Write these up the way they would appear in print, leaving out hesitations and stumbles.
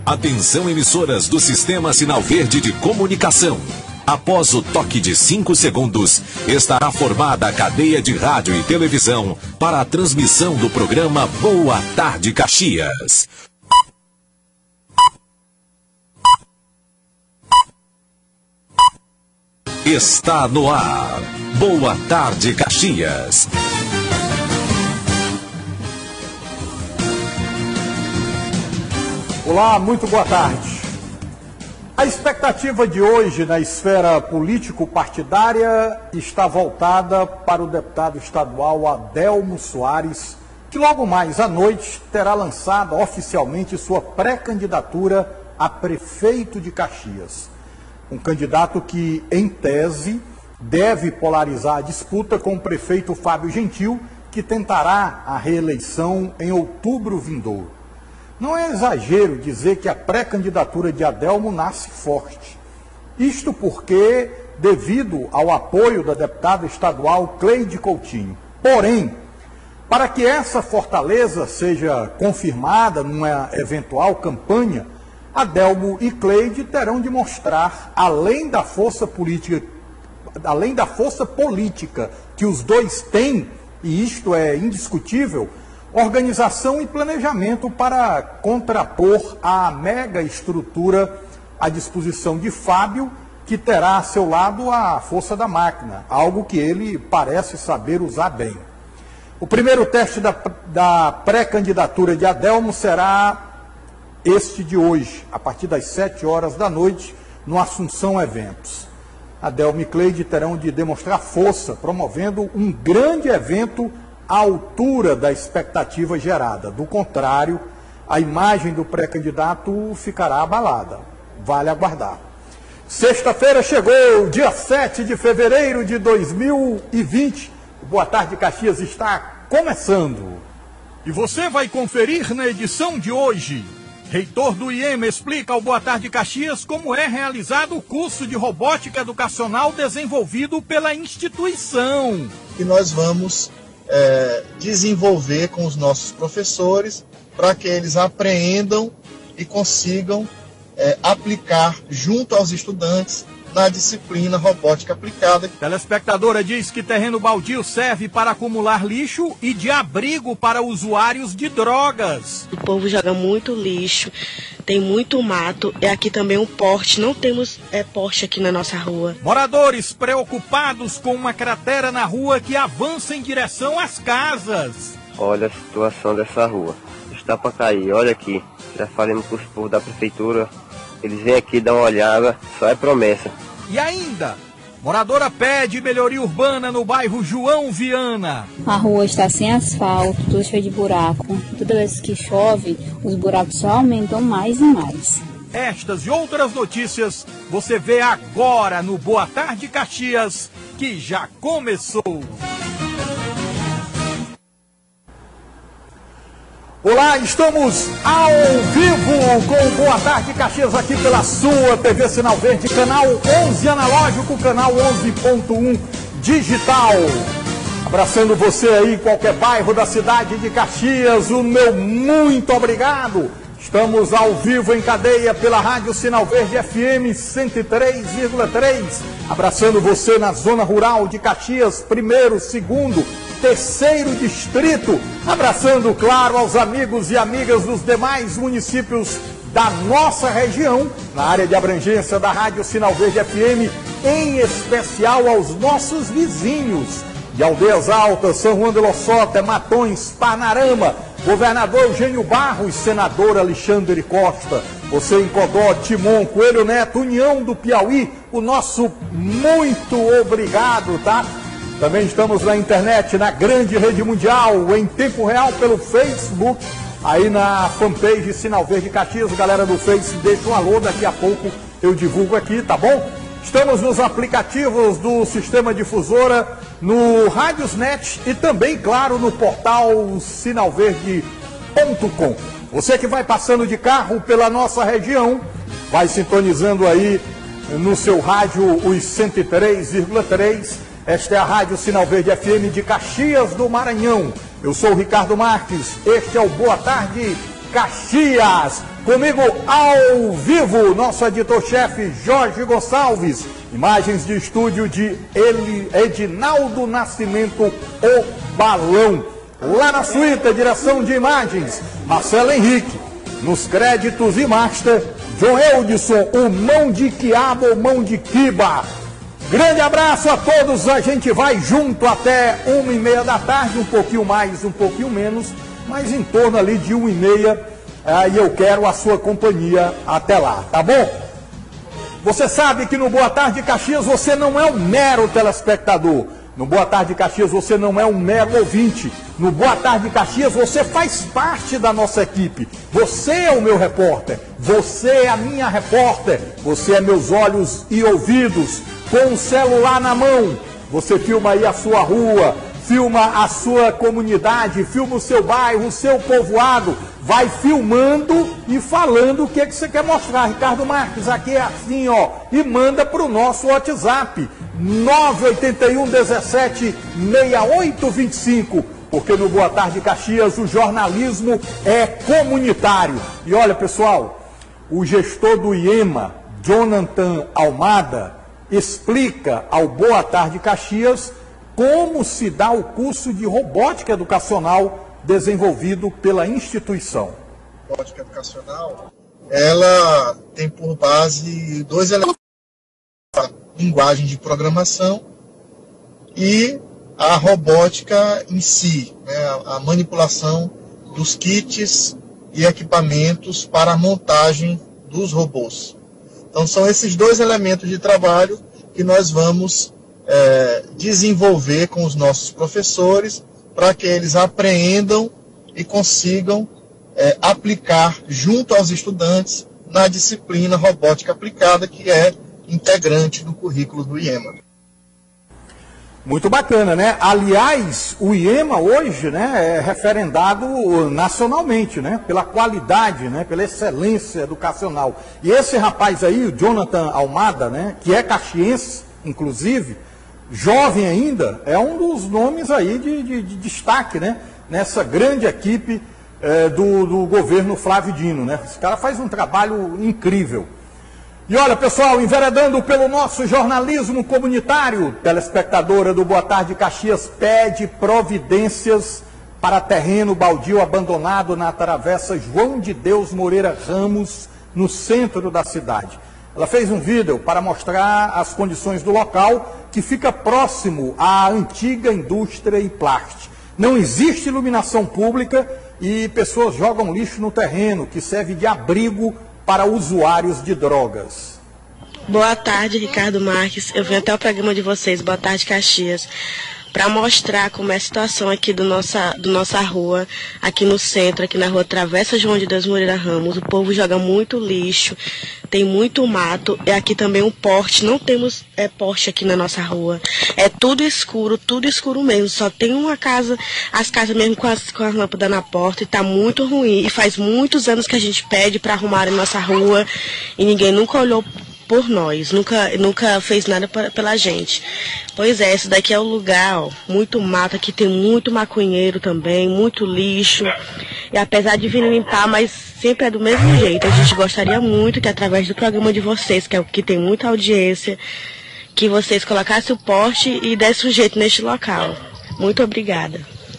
Atenção, emissoras do Sistema Sinal Verde de Comunicação. Após o toque de 5 segundos, estará formada a cadeia de rádio e televisão para a transmissão do programa Boa Tarde Caxias. Está no ar. Boa Tarde Caxias. Olá, muito boa tarde. A expectativa de hoje na esfera político-partidária está voltada para o deputado estadual Adelmo Soares, que logo mais à noite terá lançado oficialmente sua pré-candidatura a prefeito de Caxias. Um candidato que, em tese, deve polarizar a disputa com o prefeito Fábio Gentil, que tentará a reeleição em outubro vindouro. Não é exagero dizer que a pré-candidatura de Adelmo nasce forte. Isto porque, devido ao apoio da deputada estadual Cleide Coutinho. Porém, para que essa fortaleza seja confirmada numa eventual campanha, Adelmo e Cleide terão de mostrar, além da força política que os dois têm, e isto é indiscutível, organização e planejamento para contrapor a mega estrutura à disposição de Fábio, que terá a seu lado a força da máquina, algo que ele parece saber usar bem. O primeiro teste da pré-candidatura de Adelmo será este de hoje, a partir das 7 horas da noite, no Assunção Eventos. Adelmo e Cleide terão de demonstrar força, promovendo um grande evento à altura da expectativa gerada. Do contrário, a imagem do pré-candidato ficará abalada. Vale aguardar. Sexta-feira chegou, dia 7 de fevereiro de 2020. Boa Tarde Caxias está começando. E você vai conferir na edição de hoje. Reitor do IEM explica ao Boa Tarde Caxias como é realizado o curso de robótica educacional desenvolvido pela instituição. E nós vamos desenvolver com os nossos professores para que eles apreendam e consigam aplicar junto aos estudantes na disciplina robótica aplicada. Telespectadora diz que terreno baldio serve para acumular lixo e de abrigo para usuários de drogas. O povo joga muito lixo, tem muito mato, e aqui também um porte, não temos porte aqui na nossa rua. Moradores preocupados com uma cratera na rua que avança em direção às casas. Olha a situação dessa rua, está para cair, olha aqui, já falamos com os povos da prefeitura, eles vêm aqui dar uma olhada, só é promessa. E ainda, moradora pede melhoria urbana no bairro João Viana. A rua está sem asfalto, tudo cheio de buraco. Toda vez que chove, os buracos só aumentam mais e mais. Estas e outras notícias você vê agora no Boa Tarde Caxias, que já começou. Olá, estamos ao vivo com o Boa Tarde Caxias aqui pela sua TV Sinal Verde, canal 11 analógico, canal 11.1 digital. Abraçando você aí em qualquer bairro da cidade de Caxias, o meu muito obrigado. Estamos ao vivo em cadeia pela Rádio Sinal Verde FM 103,3. Abraçando você na zona rural de Caxias, primeiro, segundo, terceiro distrito, abraçando, claro, aos amigos e amigas dos demais municípios da nossa região, na área de abrangência da Rádio Sinal Verde FM, em especial aos nossos vizinhos de Aldeias Altas, São Juan de Lossota, Matões, Parnarama, Governador Eugênio Barros, Senador Alexandre Costa, você em Codó, Timon, Coelho Neto, União do Piauí, o nosso muito obrigado, tá? Também estamos na internet, na grande rede mundial, em tempo real pelo Facebook, aí na fanpage Sinal Verde Caxias. Galera do Face, deixa um alô, daqui a pouco eu divulgo aqui, tá bom? Estamos nos aplicativos do Sistema Difusora, no Radiosnet e também, claro, no portal sinalverde.com. Você que vai passando de carro pela nossa região, vai sintonizando aí no seu rádio os 103,3. Esta é a Rádio Sinal Verde FM de Caxias do Maranhão. Eu sou o Ricardo Marques, este é o Boa Tarde Caxias. Comigo ao vivo, nosso editor-chefe Jorge Gonçalves. Imagens de estúdio de Edinaldo Nascimento, o Balão. Lá na suíte, direção de imagens, Marcelo Henrique. Nos créditos e master, João Eudson, o mão de quiabo, mão de quiba. Grande abraço a todos, a gente vai junto até 1h30 da tarde, um pouquinho mais, um pouquinho menos, mas em torno ali de 1h30, e eu quero a sua companhia até lá, tá bom? Você sabe que no Boa Tarde Caxias você não é um mero telespectador. No Boa Tarde Caxias você não é um mero ouvinte. No Boa Tarde Caxias você faz parte da nossa equipe. Você é o meu repórter. Você é a minha repórter. Você é meus olhos e ouvidos. Com o celular na mão, você filma aí a sua rua, filma a sua comunidade, filma o seu bairro, o seu povoado. Vai filmando e falando o que você quer mostrar. Ricardo Marques, aqui é assim, ó. E manda para o nosso WhatsApp. 981 17 6825, porque no Boa Tarde Caxias o jornalismo é comunitário. E olha, pessoal, o gestor do IEMA, Jonathan Almada, explica ao Boa Tarde Caxias como se dá o curso de robótica educacional desenvolvido pela instituição. A robótica educacional, ela tem por base dois elementos: linguagem de programação e a robótica em si, né, a manipulação dos kits e equipamentos para a montagem dos robôs. Então são esses dois elementos de trabalho que nós vamos desenvolver com os nossos professores para que eles apreendam e consigam aplicar junto aos estudantes na disciplina robótica aplicada, que é integrante do currículo do IEMA. Muito bacana, né? Aliás, o IEMA hoje, né, é referendado nacionalmente, né, pela qualidade, né, pela excelência educacional. E esse rapaz aí, o Jonathan Almada, né, que é caxiense, inclusive, jovem ainda, é um dos nomes aí de destaque, né, nessa grande equipe do governo Flávio Dino, né? Esse cara faz um trabalho incrível. E olha, pessoal, enveredando pelo nosso jornalismo comunitário, telespectadora do Boa Tarde Caxias pede providências para terreno baldio abandonado na Travessa João de Deus Moreira Ramos, no centro da cidade. Ela fez um vídeo para mostrar as condições do local, que fica próximo à antiga indústria em plástico. Não existe iluminação pública e pessoas jogam lixo no terreno, que serve de abrigo para usuários de drogas. Boa tarde, Ricardo Marques. Eu venho até o programa de vocês, Boa Tarde Caxias, para mostrar como é a situação aqui do nossa rua, aqui no centro, aqui na rua Travessa João de Deus Moreira Ramos. O povo joga muito lixo, tem muito mato, e aqui também um porte, não temos porte aqui na nossa rua. É tudo escuro mesmo, só tem uma casa, as casas mesmo com as lâmpadas na porta, e tá muito ruim. E faz muitos anos que a gente pede para arrumar a nossa rua, e ninguém nunca olhou por nós, nunca fez nada pela gente. Pois é, esse daqui é o lugar, ó, muito mato, aqui tem muito maconheiro também, muito lixo, e apesar de vir limpar, mas sempre é do mesmo jeito. A gente gostaria muito que através do programa de vocês, que é o que tem muita audiência, que vocês colocassem o poste e dessem um jeito neste local. Muito obrigada.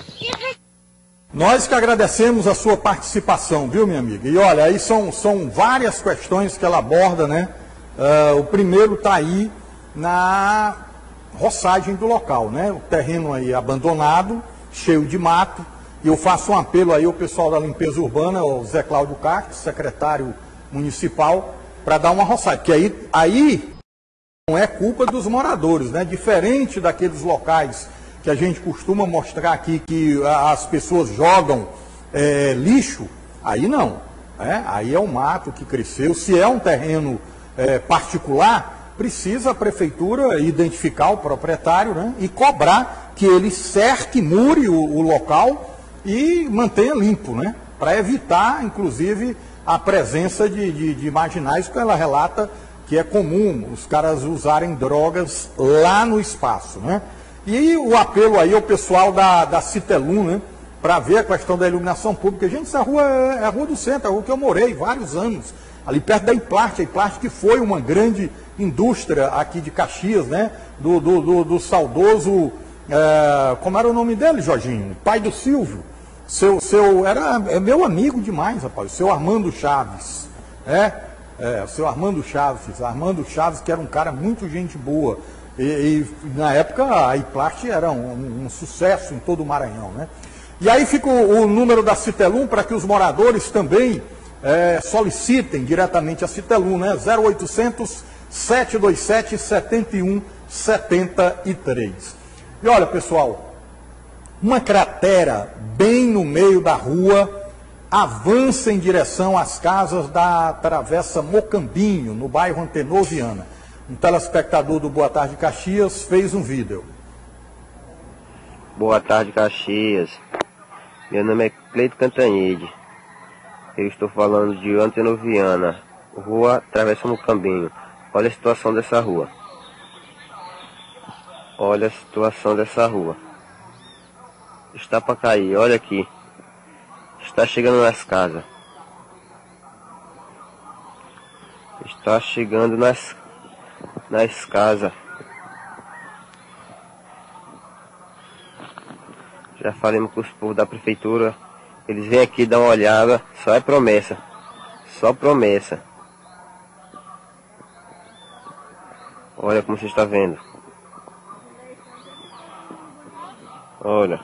Nós que agradecemos a sua participação, viu, minha amiga? E olha, aí são várias questões que ela aborda, né? O primeiro está aí na roçagem do local, né? O terreno aí abandonado, cheio de mato, e eu faço um apelo aí ao pessoal da limpeza urbana, o Zé Cláudio Cartes, secretário municipal, para dar uma roçagem, porque aí não é culpa dos moradores, né? Diferente daqueles locais que a gente costuma mostrar aqui, que as pessoas jogam lixo, aí não, né? Aí é um mato que cresceu. Se é um terreno particular, precisa a prefeitura identificar o proprietário, né, e cobrar que ele cerque, mure o local e mantenha limpo, né, para evitar, inclusive, a presença de marginais, porque ela relata que é comum os caras usarem drogas lá no espaço, né. E o apelo aí ao pessoal da Citelum, né, para ver a questão da iluminação pública. Gente, essa rua é a Rua do Centro, a rua que eu morei vários anos, ali perto da Implast. A Implast que foi uma grande indústria aqui de Caxias, né? Do saudoso, como era o nome dele, Jorginho? Pai do Silvio. É meu amigo demais, rapaz, o seu Armando Chaves, o seu Armando Chaves, que era um cara muito gente boa, e na época a Implast era um sucesso em todo o Maranhão, né? E aí fica o número da Citelum para que os moradores também solicitem diretamente a Citelum, né? 0800 727 7173. E olha, pessoal, uma cratera bem no meio da rua avança em direção às casas da Travessa Mocambinho, no bairro Antenor Viana. Um telespectador do Boa Tarde Caxias fez um vídeo. Boa tarde, Caxias. Meu nome é Cleito Cantanhede. Eu estou falando de Antenor Viana, rua Travessa Mocambinho. Olha a situação dessa rua. Olha a situação dessa rua. Está para cair, olha aqui. Está chegando nas casas. Está chegando nas casas. Já falamos com os povos da prefeitura. Eles vêm aqui dar uma olhada. Só é promessa. Só promessa. Olha como você está vendo. Olha.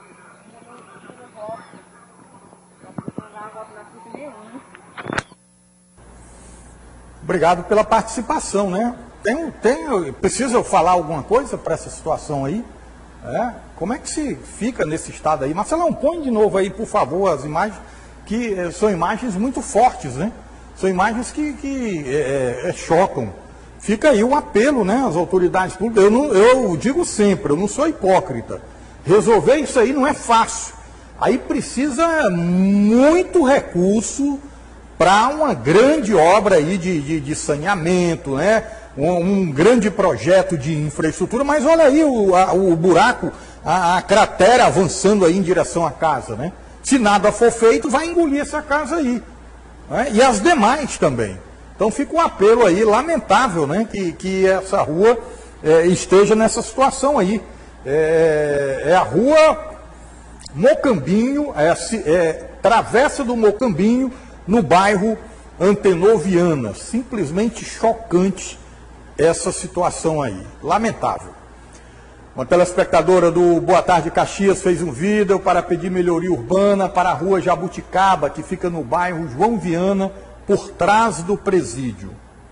Obrigado pela participação, né? Precisa eu falar alguma coisa para essa situação aí? Como é que se fica nesse estado aí? Marcelão, põe de novo aí, por favor, as imagens, que são imagens muito fortes, né? São imagens que chocam. Fica aí o apelo, né, às autoridades públicas. Eu digo sempre, eu não sou hipócrita. Resolver isso aí não é fácil. Aí precisa muito recurso para uma grande obra aí de saneamento, né? Um grande projeto de infraestrutura, mas olha aí o buraco, a cratera avançando aí em direção à casa, né? Se nada for feito, vai engolir essa casa aí, né? E as demais também. Então fica um apelo aí, lamentável, né? Que essa rua esteja nessa situação aí. É a rua Mocambinho, Travessa do Mocambinho, no bairro Antenor Viana. Simplesmente chocante essa situação aí. Lamentável. Uma telespectadora do Boa Tarde Caxias fez um vídeo para pedir melhoria urbana para a rua Jabuticaba, que fica no bairro João Viana, por trás do presídio.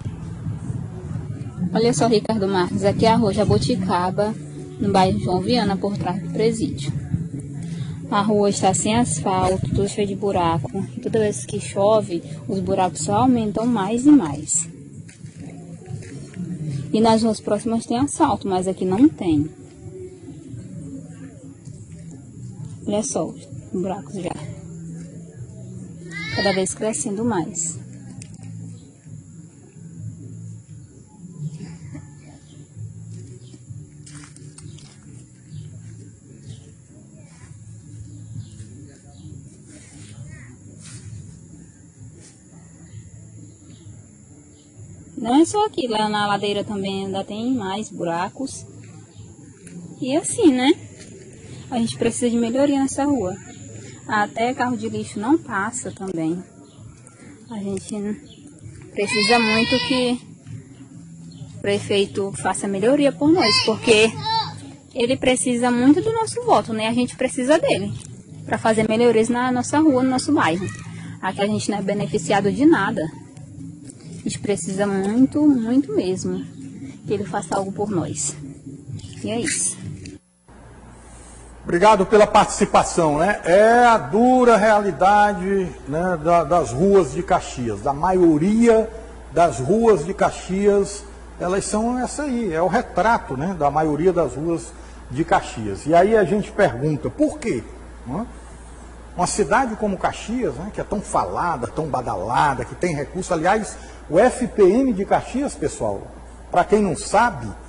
Olha só, Ricardo Marques, aqui é a rua Jabuticaba, no bairro João Viana, por trás do presídio. A rua está sem asfalto, tudo cheio de buraco. E toda vez que chove, os buracos só aumentam mais e mais. E nas ruas próximas tem asfalto, mas aqui não tem. Olha só, os buracos já. Cada vez crescendo mais. Não é só aqui, lá na ladeira também ainda tem mais buracos. E assim, né? A gente precisa de melhoria nessa rua. Até carro de lixo não passa também. A gente precisa muito que o prefeito faça melhoria por nós, porque ele precisa muito do nosso voto, né? A gente precisa dele para fazer melhorias na nossa rua, no nosso bairro. Aqui a gente não é beneficiado de nada. A gente precisa muito, muito mesmo que ele faça algo por nós. E é isso. Obrigado pela participação, né? É a dura realidade, né, das ruas de Caxias. Da maioria das ruas de Caxias, elas são essa aí, é o retrato, né, da maioria das ruas de Caxias. E aí a gente pergunta, por quê? Uma cidade como Caxias, né, que é tão falada, tão badalada, que tem recurso, aliás, o FPM de Caxias, pessoal, para quem não sabe,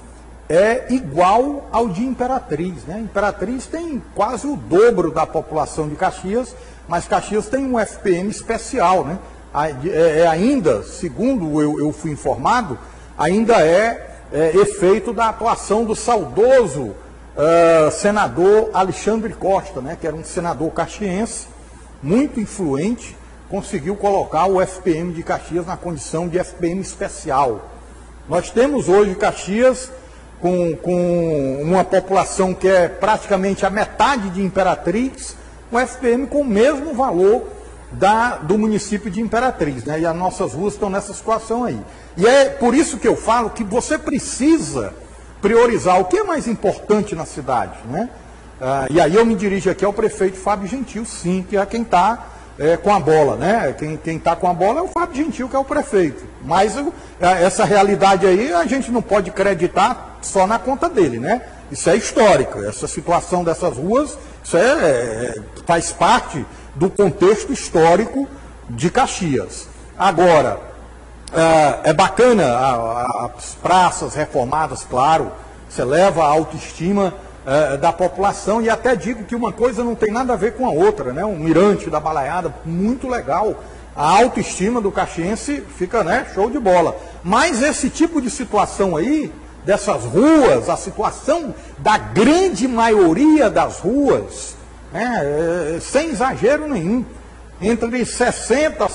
é igual ao de Imperatriz, né? Imperatriz tem quase o dobro da população de Caxias, mas Caxias tem um FPM especial, né? Ainda, segundo eu fui informado, ainda é efeito da atuação do saudoso senador Alexandre Costa, né? Que era um senador caxiense, muito influente, conseguiu colocar o FPM de Caxias na condição de FPM especial. Nós temos hoje Caxias com uma população que é praticamente a metade de Imperatriz, um FPM com o mesmo valor do município de Imperatriz, né? E as nossas ruas estão nessa situação aí. E é por isso que eu falo que você precisa priorizar o que é mais importante na cidade, né? E aí eu me dirijo aqui ao prefeito Fábio Gentil, sim, que é quem está com a bola, né? Quem está com a bola é o Fábio Gentil, que é o prefeito. Mas essa realidade aí a gente não pode acreditar só na conta dele, né? Isso é histórico, essa situação dessas ruas, isso faz parte do contexto histórico de Caxias. Agora, é bacana as praças reformadas, claro, você leva a autoestima da população, e até digo que uma coisa não tem nada a ver com a outra, né? Um mirante da Balaiada, muito legal, a autoestima do caxiense fica, né, show de bola. Mas esse tipo de situação aí, dessas ruas, a situação da grande maioria das ruas, sem exagero nenhum, entre 60% a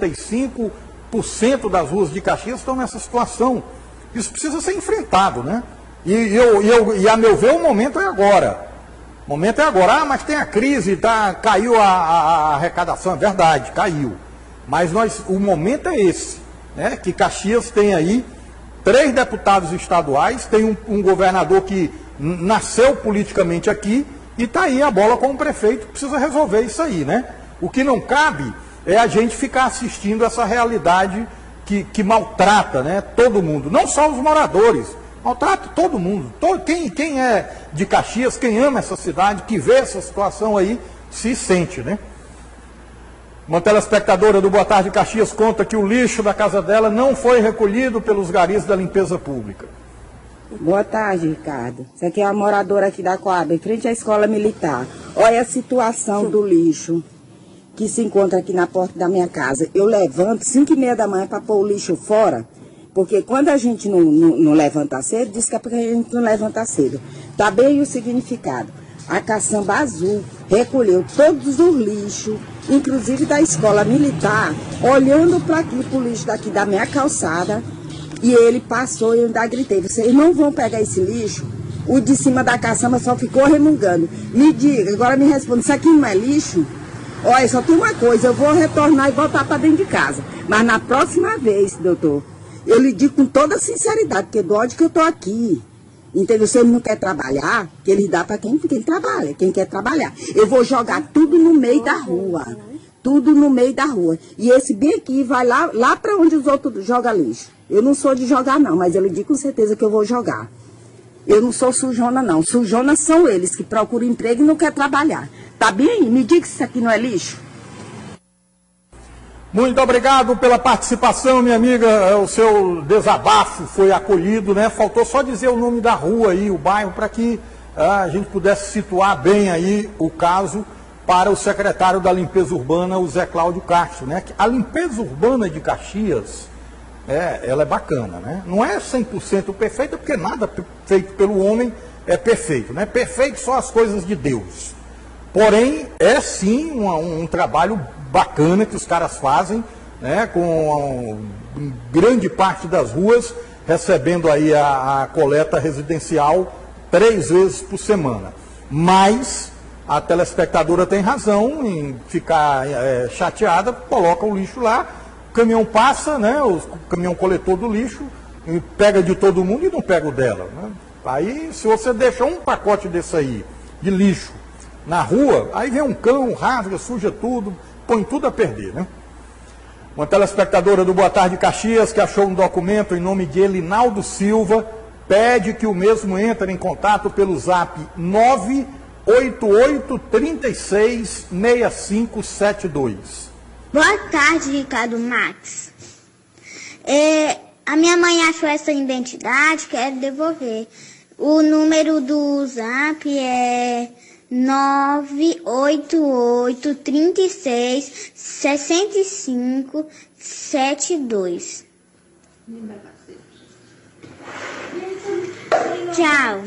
65% das ruas de Caxias estão nessa situação. Isso precisa ser enfrentado, né? E a meu ver, o momento é agora. O momento é agora. Ah, mas tem a crise, caiu a arrecadação. É verdade, caiu. Mas o momento é esse, né? Que Caxias tem aí 3 deputados estaduais, tem um governador que nasceu politicamente aqui e está aí a bola com o prefeito, precisa resolver isso aí, né? O que não cabe é a gente ficar assistindo essa realidade que maltrata, né, todo mundo, não só os moradores, maltrata todo mundo. Quem é de Caxias, quem ama essa cidade, que vê essa situação aí, se sente, né? Uma telespectadora do Boa Tarde Caxias conta que o lixo da casa dela não foi recolhido pelos garis da limpeza pública. Boa tarde, Ricardo. Isso aqui é uma moradora aqui da Coab, em frente à escola militar. Olha a situação do lixo que se encontra aqui na porta da minha casa. Eu levanto 5h30 da manhã para pôr o lixo fora, porque quando a gente não levanta cedo, diz que é porque a gente não levanta cedo. Tá bem o significado. A caçamba azul recolheu todos os lixos, inclusive da escola militar, olhando para aqui, para o lixo daqui da minha calçada, e ele passou e eu ainda gritei: vocês não vão pegar esse lixo? O de cima da caçamba só ficou remungando. Me diga, agora me responda, isso aqui não é lixo? Olha, só tem uma coisa, eu vou retornar e voltar para dentro de casa. Mas na próxima vez, doutor, eu lhe digo com toda sinceridade, porque do ódio que eu estou aqui. Entendeu? Se ele não quer trabalhar, que ele dá para quem trabalha, quem quer trabalhar. Eu vou jogar tudo no meio da rua. Tudo no meio da rua. E esse bem aqui vai lá para onde os outros jogam lixo. Eu não sou de jogar não, mas eu lhe digo com certeza que eu vou jogar. Eu não sou sujona não. Sujonas são eles que procuram emprego e não querem trabalhar. Tá bem? Me diga se isso aqui não é lixo. Muito obrigado pela participação, minha amiga. O seu desabafo foi acolhido, né? Faltou só dizer o nome da rua aí, o bairro, para que a gente pudesse situar bem aí o caso para o secretário da Limpeza Urbana, o Zé Cláudio Castro, né? A limpeza urbana de Caxias, ela é bacana, né? Não é 100% perfeita, porque nada feito pelo homem é perfeito, né? Perfeito só as coisas de Deus. Porém, é sim um trabalho bacana que os caras fazem, né, com grande parte das ruas recebendo aí a coleta residencial 3 vezes por semana. Mas a telespectadora tem razão em ficar chateada, coloca o lixo lá, o caminhão passa, né, o caminhão coletor do lixo, pega de todo mundo e não pega o dela, né? Aí, se você deixa um pacote desse aí, de lixo, na rua, aí vem um cão, rasga, suja tudo, põe tudo a perder, né? Uma telespectadora do Boa Tarde Caxias, que achou um documento em nome de Elinaldo Silva, pede que o mesmo entre em contato pelo zap 988366572. Boa tarde, Ricardo Max. A minha mãe achou essa identidade, quero devolver. O número do Zap é 988 36 65 72. Tchau.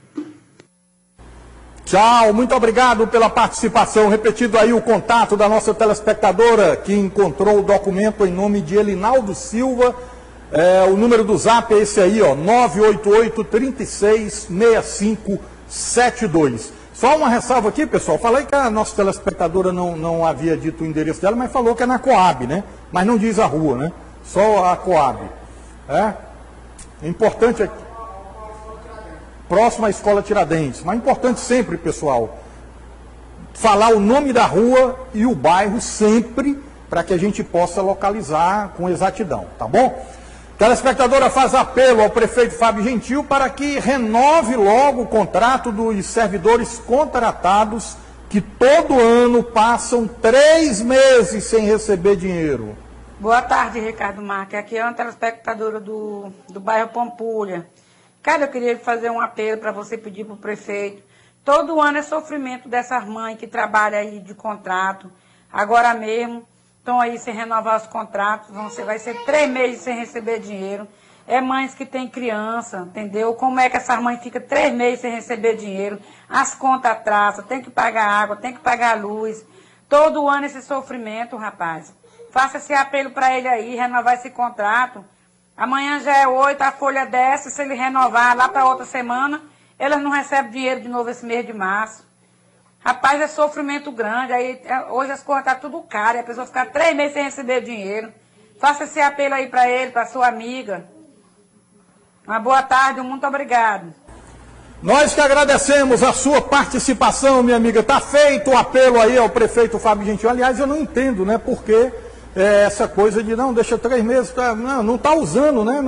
Tchau, muito obrigado pela participação. Repetido aí o contato da nossa telespectadora que encontrou o documento em nome de Elinaldo Silva. O número do Zap é esse aí, ó, 988 36 65 72. Só uma ressalva aqui, pessoal. Falei que a nossa telespectadora não havia dito o endereço dela, mas falou que é na Coab, né? Mas não diz a rua, né? Só a Coab. Importante aqui. Próximo à Escola Tiradentes. Mas importante sempre, pessoal, falar o nome da rua e o bairro sempre, para que a gente possa localizar com exatidão, tá bom? A telespectadora faz apelo ao prefeito Fábio Gentil para que renove logo o contrato dos servidores contratados que todo ano passam 3 meses sem receber dinheiro. Boa tarde, Ricardo Marques. Aqui é uma telespectadora do bairro Pampulha. Cara, eu queria fazer um apelo para você pedir para o prefeito. Todo ano é sofrimento dessas mães que trabalham aí de contrato. Agora mesmo estão aí sem renovar os contratos. Vai ser 3 meses sem receber dinheiro. É mães que têm criança, entendeu? Como é que essas mães ficam 3 meses sem receber dinheiro? As contas atrasam, tem que pagar água, tem que pagar luz. Todo ano esse sofrimento, rapaz. Faça esse apelo para ele aí, renovar esse contrato. Amanhã já é 8, a folha desce, se ele renovar lá para outra semana, elas não recebem dinheiro de novo esse mês de março. Rapaz, é sofrimento grande, aí hoje as coisas estão tudo caro, e a pessoa fica 3 meses sem receber dinheiro. Faça esse apelo aí para ele, para sua amiga. Uma boa tarde, muito obrigado. Nós que agradecemos a sua participação, minha amiga. Está feito o apelo aí ao prefeito Fábio Gentil. Aliás, eu não entendo, né, porque essa coisa de não, deixa 3 meses, não está usando, né,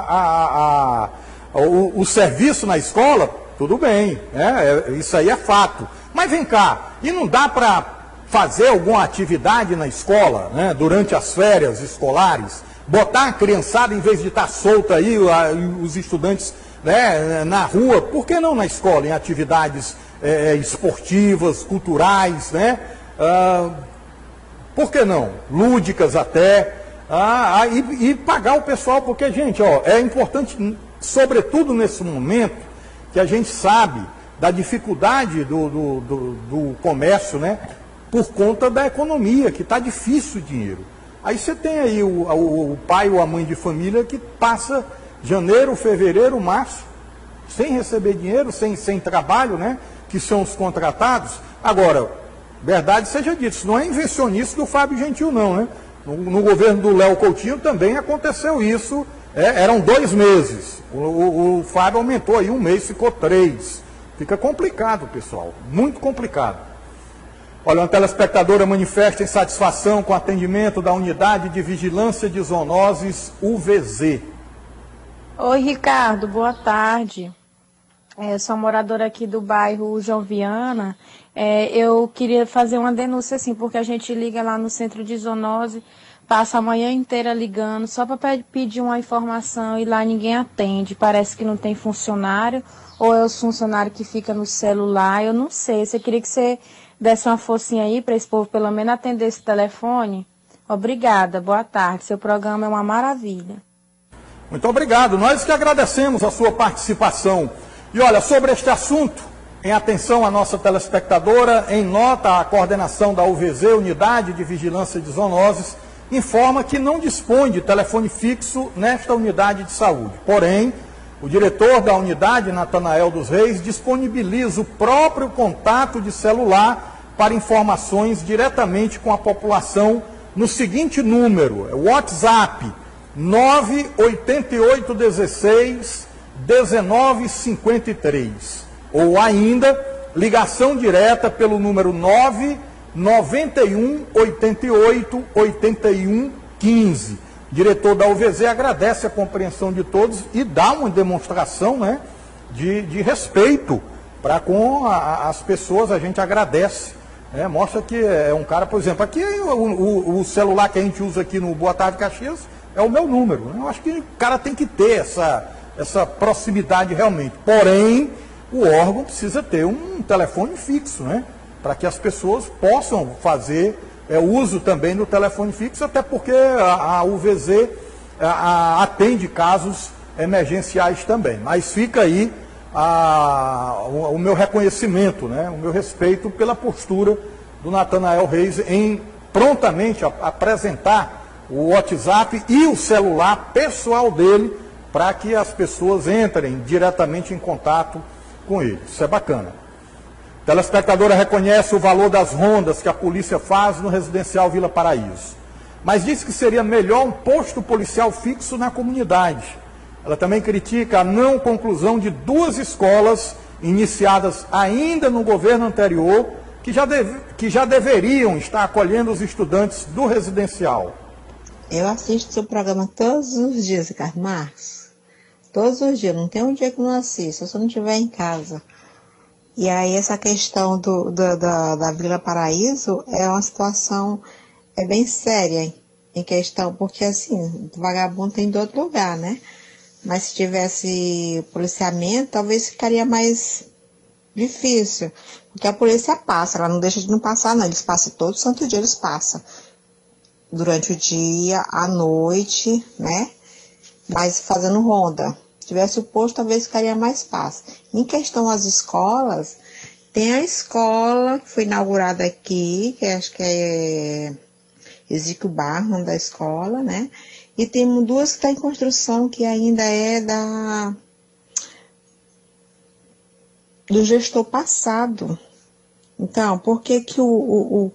o serviço na escola, tudo bem, isso aí é fato. Mas vem cá, e não dá para fazer alguma atividade na escola, né, durante as férias escolares, botar a criançada, em vez de estar solta aí, os estudantes, né, na rua, por que não na escola, em atividades esportivas, culturais, né? Por que não? Lúdicas até, e pagar o pessoal, porque, gente, ó, é importante, sobretudo nesse momento, que a gente sabe da dificuldade do comércio, né, por conta da economia, que está difícil o dinheiro. Aí você tem aí o pai ou a mãe de família que passa janeiro, fevereiro, março, sem receber dinheiro, sem trabalho, né, que são os contratados. Agora, verdade seja dita, isso não é invencionice do Fábio Gentil, não, né? No governo do Léo Coutinho também aconteceu isso, eram 2 meses. O Fábio aumentou aí 1 mês, ficou 3. Fica complicado, pessoal, muito complicado. Olha, uma telespectadora manifesta insatisfação com o atendimento da Unidade de Vigilância de Zoonoses, UVZ. Oi, Ricardo, boa tarde. Eu sou moradora aqui do bairro João Viana. Eu queria fazer uma denúncia, assim, porque a gente liga lá no centro de zoonose, passa a manhã inteira ligando, só para pedir uma informação e lá ninguém atende. Parece que não tem funcionário, ou é os funcionários que ficam no celular, eu não sei. Eu queria que você desse uma forcinha aí para esse povo pelo menos atender esse telefone. Obrigada, boa tarde. Seu programa é uma maravilha. Muito obrigado. Nós que agradecemos a sua participação. E olha, sobre este assunto, em atenção à nossa telespectadora, em nota, a coordenação da UVZ, Unidade de Vigilância de Zoonoses, informa que não dispõe de telefone fixo nesta unidade de saúde. Porém, o diretor da unidade, Natanael dos Reis, disponibiliza o próprio contato de celular para informações diretamente com a população no seguinte número, WhatsApp 98816 1953, ou ainda ligação direta pelo número 991 88 81 15. O diretor da UVZ agradece a compreensão de todos e dá uma demonstração, né, de respeito para com as pessoas. A gente agradece, né, mostra que é um cara, por exemplo, aqui o celular que a gente usa aqui no Boa Tarde Caxias é o meu número, né? Eu acho que o cara tem que ter essa proximidade realmente. Porém, o órgão precisa ter um telefone fixo, né? Para que as pessoas possam fazer uso também do telefone fixo, até porque a UVZ atende casos emergenciais também. Mas fica aí o meu reconhecimento, né? O meu respeito pela postura do Natanael Reis em prontamente apresentar o WhatsApp e o celular pessoal dele para que as pessoas entrem diretamente em contato com ele. Isso é bacana. A telespectadora reconhece o valor das rondas que a polícia faz no residencial Vila Paraíso, mas diz que seria melhor um posto policial fixo na comunidade. Ela também critica a não conclusão de 2 escolas iniciadas ainda no governo anterior, que já deveriam estar acolhendo os estudantes do residencial. Eu assisto seu programa todos os dias, Ricardo Marques. Todos os dias, não tem um dia que eu não assisto, se eu não estiver em casa. E aí essa questão da Vila Paraíso é uma situação bem séria em questão, porque assim, vagabundo tem de outro lugar, né? Mas se tivesse policiamento, talvez ficaria mais difícil. Porque a polícia passa, ela não deixa de não passar, não. Eles passam todo santo dia, eles passam. Durante o dia, à noite, né? Mas fazendo ronda. Se tivesse o posto, talvez ficaria mais fácil. Em questão às escolas, tem a escola que foi inaugurada aqui, que acho que é Ezequiel Barman da escola, né? E tem 2 que estão em construção, que ainda é do gestor passado. Então, por que o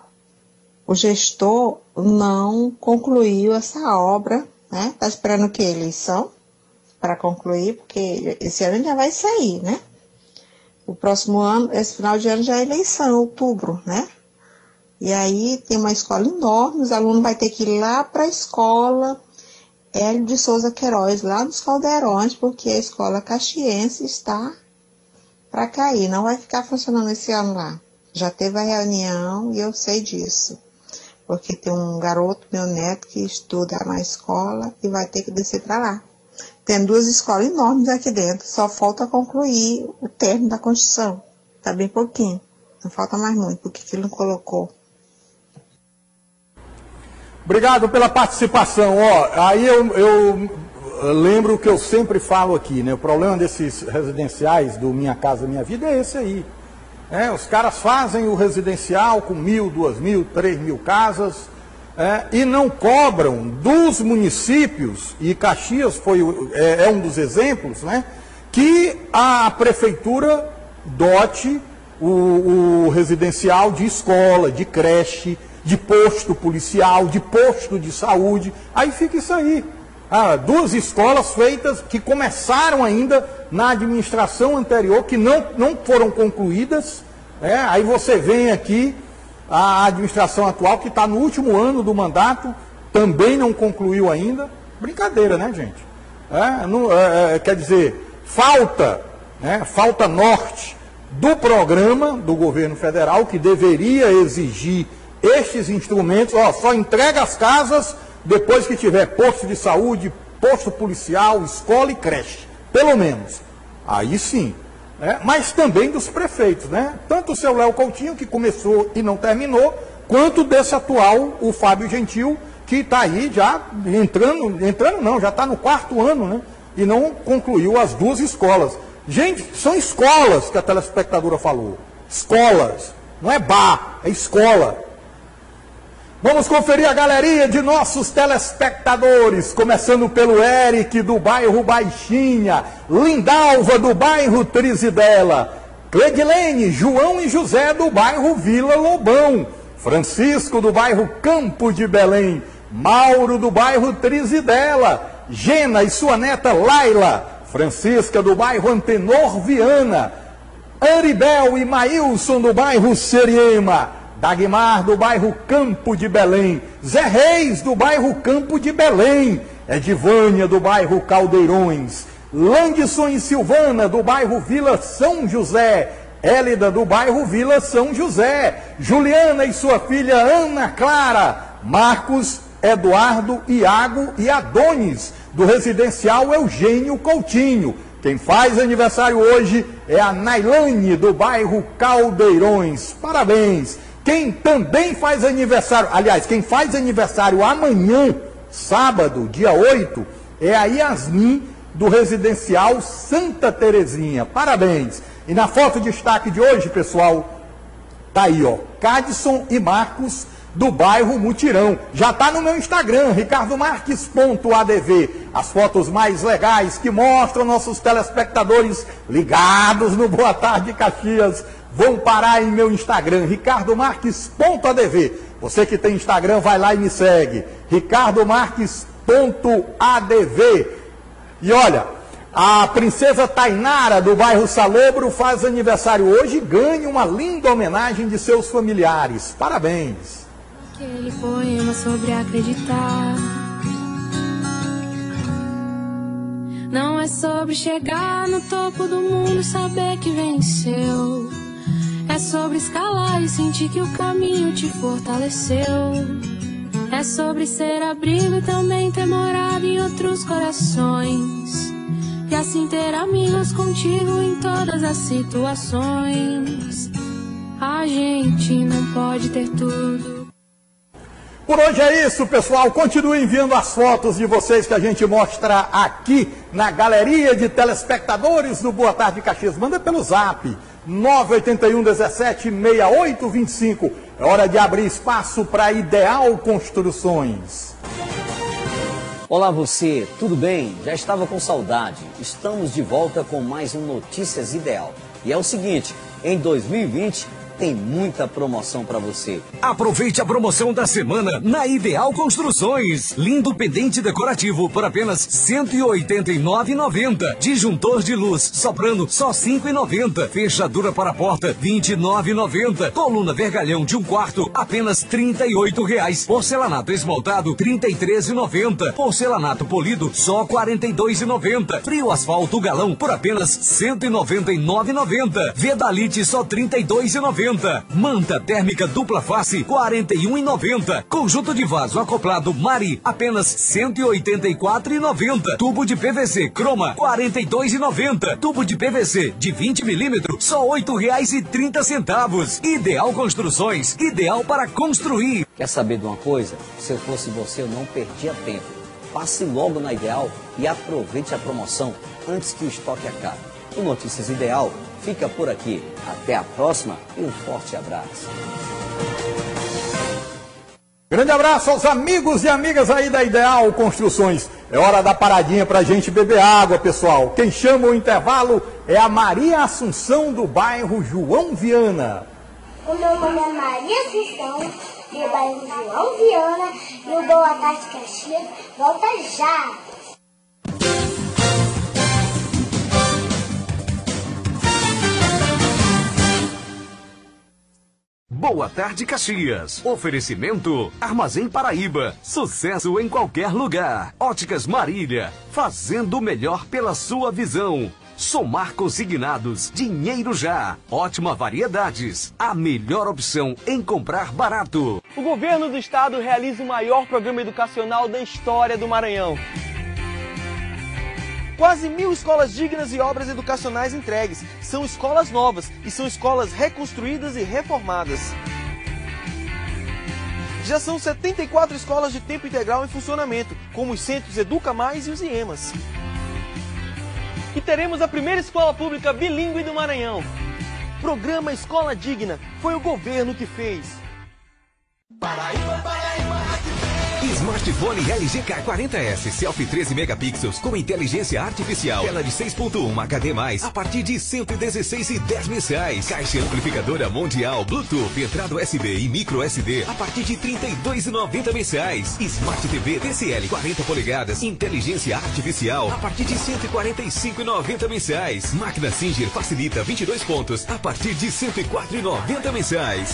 gestor não concluiu essa obra, né? Está esperando o quê? Eleição para concluir, porque esse ano já vai sair, né? O próximo ano, esse final de ano já é eleição, outubro, né? E aí tem uma escola enorme, os alunos vão ter que ir lá para a escola Hélio de Souza Queiroz, lá nos Caldeirões, porque a escola caxiense está para cair, não vai ficar funcionando esse ano lá. Já teve a reunião e eu sei disso, porque tem um garoto, meu neto, que estuda na escola e vai ter que descer para lá. Tem 2 escolas enormes aqui dentro, só falta concluir o término da construção. Está bem pouquinho, não falta mais muito, porque ele não colocou. Obrigado pela participação. Aí eu lembro o que eu sempre falo aqui, né? O problema desses residenciais do Minha Casa Minha Vida é esse aí. Os caras fazem o residencial com 1.000, 2.000, 3.000 casas e não cobram dos municípios, e Caxias é um dos exemplos, né? Que a prefeitura dote o residencial de escola, de creche, de posto policial, de posto de saúde. Aí fica isso aí. 2 escolas feitas que começaram ainda na administração anterior, que não foram concluídas. Aí você vem aqui, a administração atual, que está no último ano do mandato, também não concluiu ainda. Brincadeira, né, gente? Quer dizer, falta norte do programa do governo federal, que deveria exigir estes instrumentos. Só entrega as casas depois que tiver posto de saúde, posto policial, escola e creche, pelo menos. Aí sim. Mas também dos prefeitos, né? Tanto o seu Léo Coutinho, que começou e não terminou, quanto desse atual, o Fábio Gentil, que está aí já já está no 4º ano, né? E não concluiu as 2 escolas. Gente, são escolas que a telespectadora falou. Escolas. Não é bar, é escola. Vamos conferir a galeria de nossos telespectadores, começando pelo Eric, do bairro Baixinha, Lindalva, do bairro Trizidela, Cledilene, João e José, do bairro Vila Lobão, Francisco, do bairro Campo de Belém, Mauro, do bairro Trizidela, Gena e sua neta Laila, Francisca, do bairro Antenor Viana, Aribel e Maílson, do bairro Seriema, Dagmar, do bairro Campo de Belém, Zé Reis, do bairro Campo de Belém, Edivânia, do bairro Caldeirões, Landson e Silvana, do bairro Vila São José, Hélida, do bairro Vila São José, Juliana e sua filha Ana Clara, Marcos Eduardo, Iago e Adonis, do residencial Eugênio Coutinho. Quem faz aniversário hoje é a Nailane, do bairro Caldeirões. Parabéns! Quem também faz aniversário, aliás, quem faz aniversário amanhã, sábado, dia 8, é a Yasmin, do residencial Santa Terezinha. Parabéns! E na foto de destaque de hoje, pessoal, tá aí, ó, Cadson e Marcos, do bairro Mutirão. Já está no meu Instagram, ricardomarques.adv. As fotos mais legais que mostram nossos telespectadores ligados no Boa Tarde Caxias vão parar em meu Instagram, ricardomarques.adv. Você que tem Instagram, vai lá e me segue, ricardomarques.adv. E olha, a princesa Tainara, do bairro Salobro, faz aniversário hoje e ganha uma linda homenagem de seus familiares. Parabéns! Aquele poema sobre acreditar não é sobre chegar no topo do mundo, saber que venceu. É sobre escalar e sentir que o caminho te fortaleceu. É sobre ser abrigo e também ter morado em outros corações, e assim ter amigos contigo em todas as situações. A gente não pode ter tudo. Por hoje é isso, pessoal. Continue enviando as fotos de vocês que a gente mostra aqui na galeria de telespectadores do Boa Tarde Caxias. Manda pelo zap 981 17 68 25. É hora de abrir espaço para Ideal Construções. Olá você, tudo bem? Já estava com saudade. Estamos de volta com mais um Notícias Ideal. E é o seguinte, em 2020... tem muita promoção para você. Aproveite a promoção da semana na Ideal Construções. Lindo pendente decorativo por apenas R$ 189,90. Disjuntor de luz soprano só R$ 5,90. Fechadura para a porta R$ 29,90. Coluna vergalhão de 1 quarto apenas R$ 38,00. Porcelanato esmaltado R$ 33,90. Porcelanato polido só R$ 42,90. Frio asfalto galão por apenas R$ 199,90. Vedalite só R$ 32,90. Manta térmica dupla face R$ 41,90. Conjunto de vaso acoplado Mari apenas R$ 184,90. Tubo de PVC croma R$ 42,90. Tubo de PVC de 20 milímetros só R$ 8,30. Ideal Construções, ideal para construir. Quer saber de uma coisa? Se eu fosse você, eu não perdia tempo. Passe logo na Ideal e aproveite a promoção antes que o estoque acabe. O Notícias Ideal fica por aqui. Até a próxima e um forte abraço. Grande abraço aos amigos e amigas aí da Ideal Construções. É hora da paradinha pra gente beber água, pessoal. Quem chama o intervalo é a Maria Assunção, do bairro João Viana. O meu nome é Maria Assunção, do bairro João Viana, e o Boa Tarde Caxias volta já. Boa Tarde Caxias. Oferecimento Armazém Paraíba. Sucesso em qualquer lugar. Óticas Marília. Fazendo o melhor pela sua visão. Somar Consignados. Dinheiro Já. Ótima Variedades. A melhor opção em comprar barato. O governo do estado realiza o maior programa educacional da história do Maranhão. Quase 1.000 escolas dignas e obras educacionais entregues. São escolas novas e são escolas reconstruídas e reformadas. Já são 74 escolas de tempo integral em funcionamento, como os centros Educa Mais e os IEMAS. E teremos a primeira escola pública bilíngue do Maranhão. Programa Escola Digna, foi o governo que fez. Paraíba, Paraíba. Smartphone LG K40S, selfie 13 megapixels com inteligência artificial. Tela de 6.1 HD+, a partir de R$ 116,10 mensais. Caixa amplificadora mundial, Bluetooth, entrada USB e micro SD, a partir de R$ 32,90 mensais. Smart TV TCL 40 polegadas, inteligência artificial, a partir de R$ 145,90 mensais. Máquina Singer facilita 22 pontos, a partir de R$ 104,90 mensais.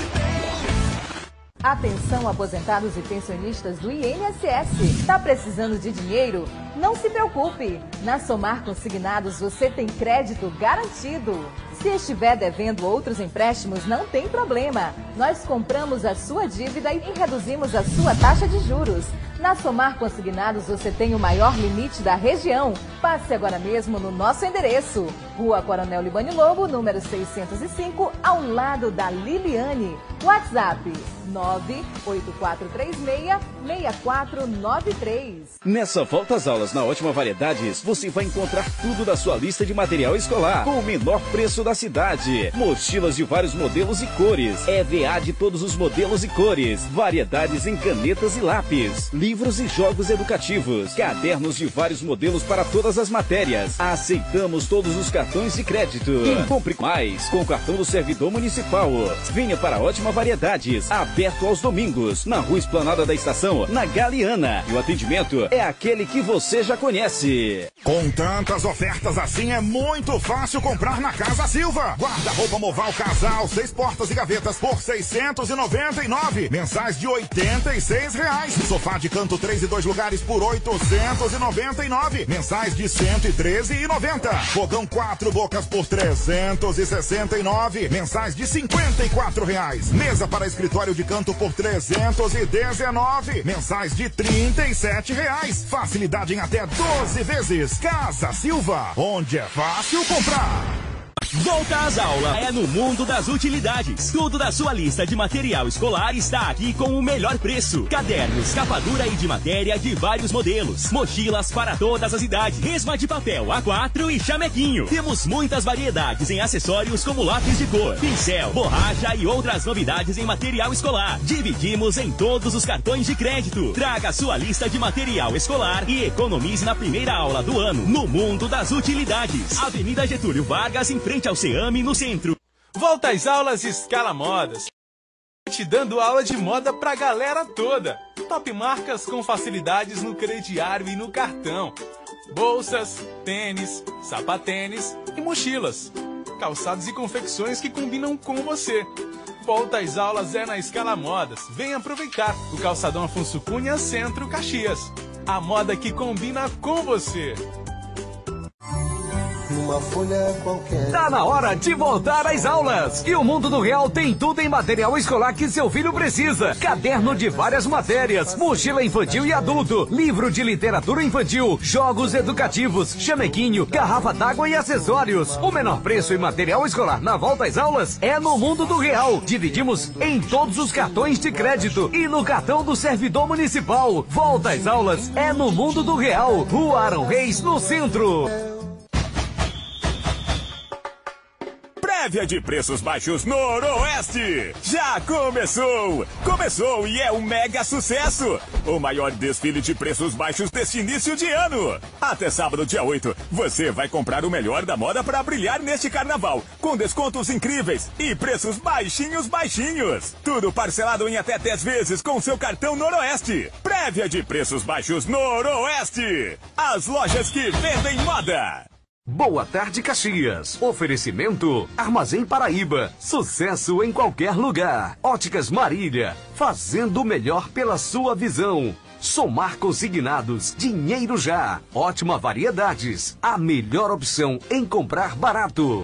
Atenção, aposentados e pensionistas do INSS. Tá precisando de dinheiro? Não se preocupe. Na Somar Consignados você tem crédito garantido. Se estiver devendo outros empréstimos, não tem problema. Nós compramos a sua dívida e reduzimos a sua taxa de juros. Na Somar Consignados você tem o maior limite da região. Passe agora mesmo no nosso endereço. Rua Coronel Libânio Lobo, número 605, ao lado da Liliane. WhatsApp 98436-6493. Nessa volta às aulas na Ótima Variedades, você vai encontrar tudo da sua lista de material escolar com o menor preço da cidade. Mochilas de vários modelos e cores, EVA de todos os modelos e cores, variedades em canetas e lápis, livros e jogos educativos, cadernos de vários modelos para todas as matérias. Aceitamos todos os cartões de crédito. E compre mais com o cartão do servidor municipal. Venha para a Ótima Variedades, aberto aos domingos, na Rua Esplanada da Estação, na Galeana. E o atendimento é aquele que você já conhece. Com tantas ofertas assim, é muito fácil comprar na Casa Silva. Guarda-roupa Moval Casal, 6 portas e gavetas por R$699. Mensais de R$86. Sofá de canto 3 e 2 lugares por R$899. Mensais de R$113,90. Fogão 4 bocas por R$369. Mensais de R$54. Mesa para escritório de canto por R$319. Mensais de R$37. Facilidade em até 12 vezes. Casa Silva, onde é fácil comprar. Volta às aulas é no Mundo das Utilidades. Tudo da sua lista de material escolar está aqui com o melhor preço. Cadernos, capa dura e de matéria de vários modelos. Mochilas para todas as idades. Resma de papel A4 e chamequinho. Temos muitas variedades em acessórios como lápis de cor, pincel, borracha e outras novidades em material escolar. Dividimos em todos os cartões de crédito. Traga a sua lista de material escolar e economize na primeira aula do ano no Mundo das Utilidades. Avenida Getúlio Vargas, em frente ao CEAME, no centro. Volta às aulas Escala Modas. Te dando aula de moda pra galera toda. Top marcas com facilidades no crediário e no cartão. Bolsas, tênis, sapatênis e mochilas. Calçados e confecções que combinam com você. Volta às aulas é na Escala Modas. Vem aproveitar o Calçadão Afonso Cunha, Centro, Caxias. A moda que combina com você. Uma folha qualquer. Tá na hora de voltar às aulas. E o Mundo do Real tem tudo em material escolar que seu filho precisa. Caderno de várias matérias, mochila infantil e adulto, livro de literatura infantil, jogos educativos, chamequinho, garrafa d'água e acessórios. O menor preço em material escolar na volta às aulas é no Mundo do Real. Dividimos em todos os cartões de crédito e no cartão do servidor municipal. Volta às aulas é no Mundo do Real. Rua Arão Reis, no centro. Prévia de preços baixos Noroeste. Já começou! Começou e é um mega sucesso! O maior desfile de preços baixos deste início de ano. Até sábado, dia 8, você vai comprar o melhor da moda para brilhar neste carnaval, com descontos incríveis e preços baixinhos, baixinhos. Tudo parcelado em até 10 vezes com seu cartão Noroeste. Prévia de preços baixos Noroeste. As lojas que vendem moda. Boa tarde, Caxias. Oferecimento Armazém Paraíba. Sucesso em qualquer lugar. Óticas Marília. Fazendo o melhor pela sua visão. Somar Consignados. Dinheiro já. Ótima Variedades. A melhor opção em comprar barato.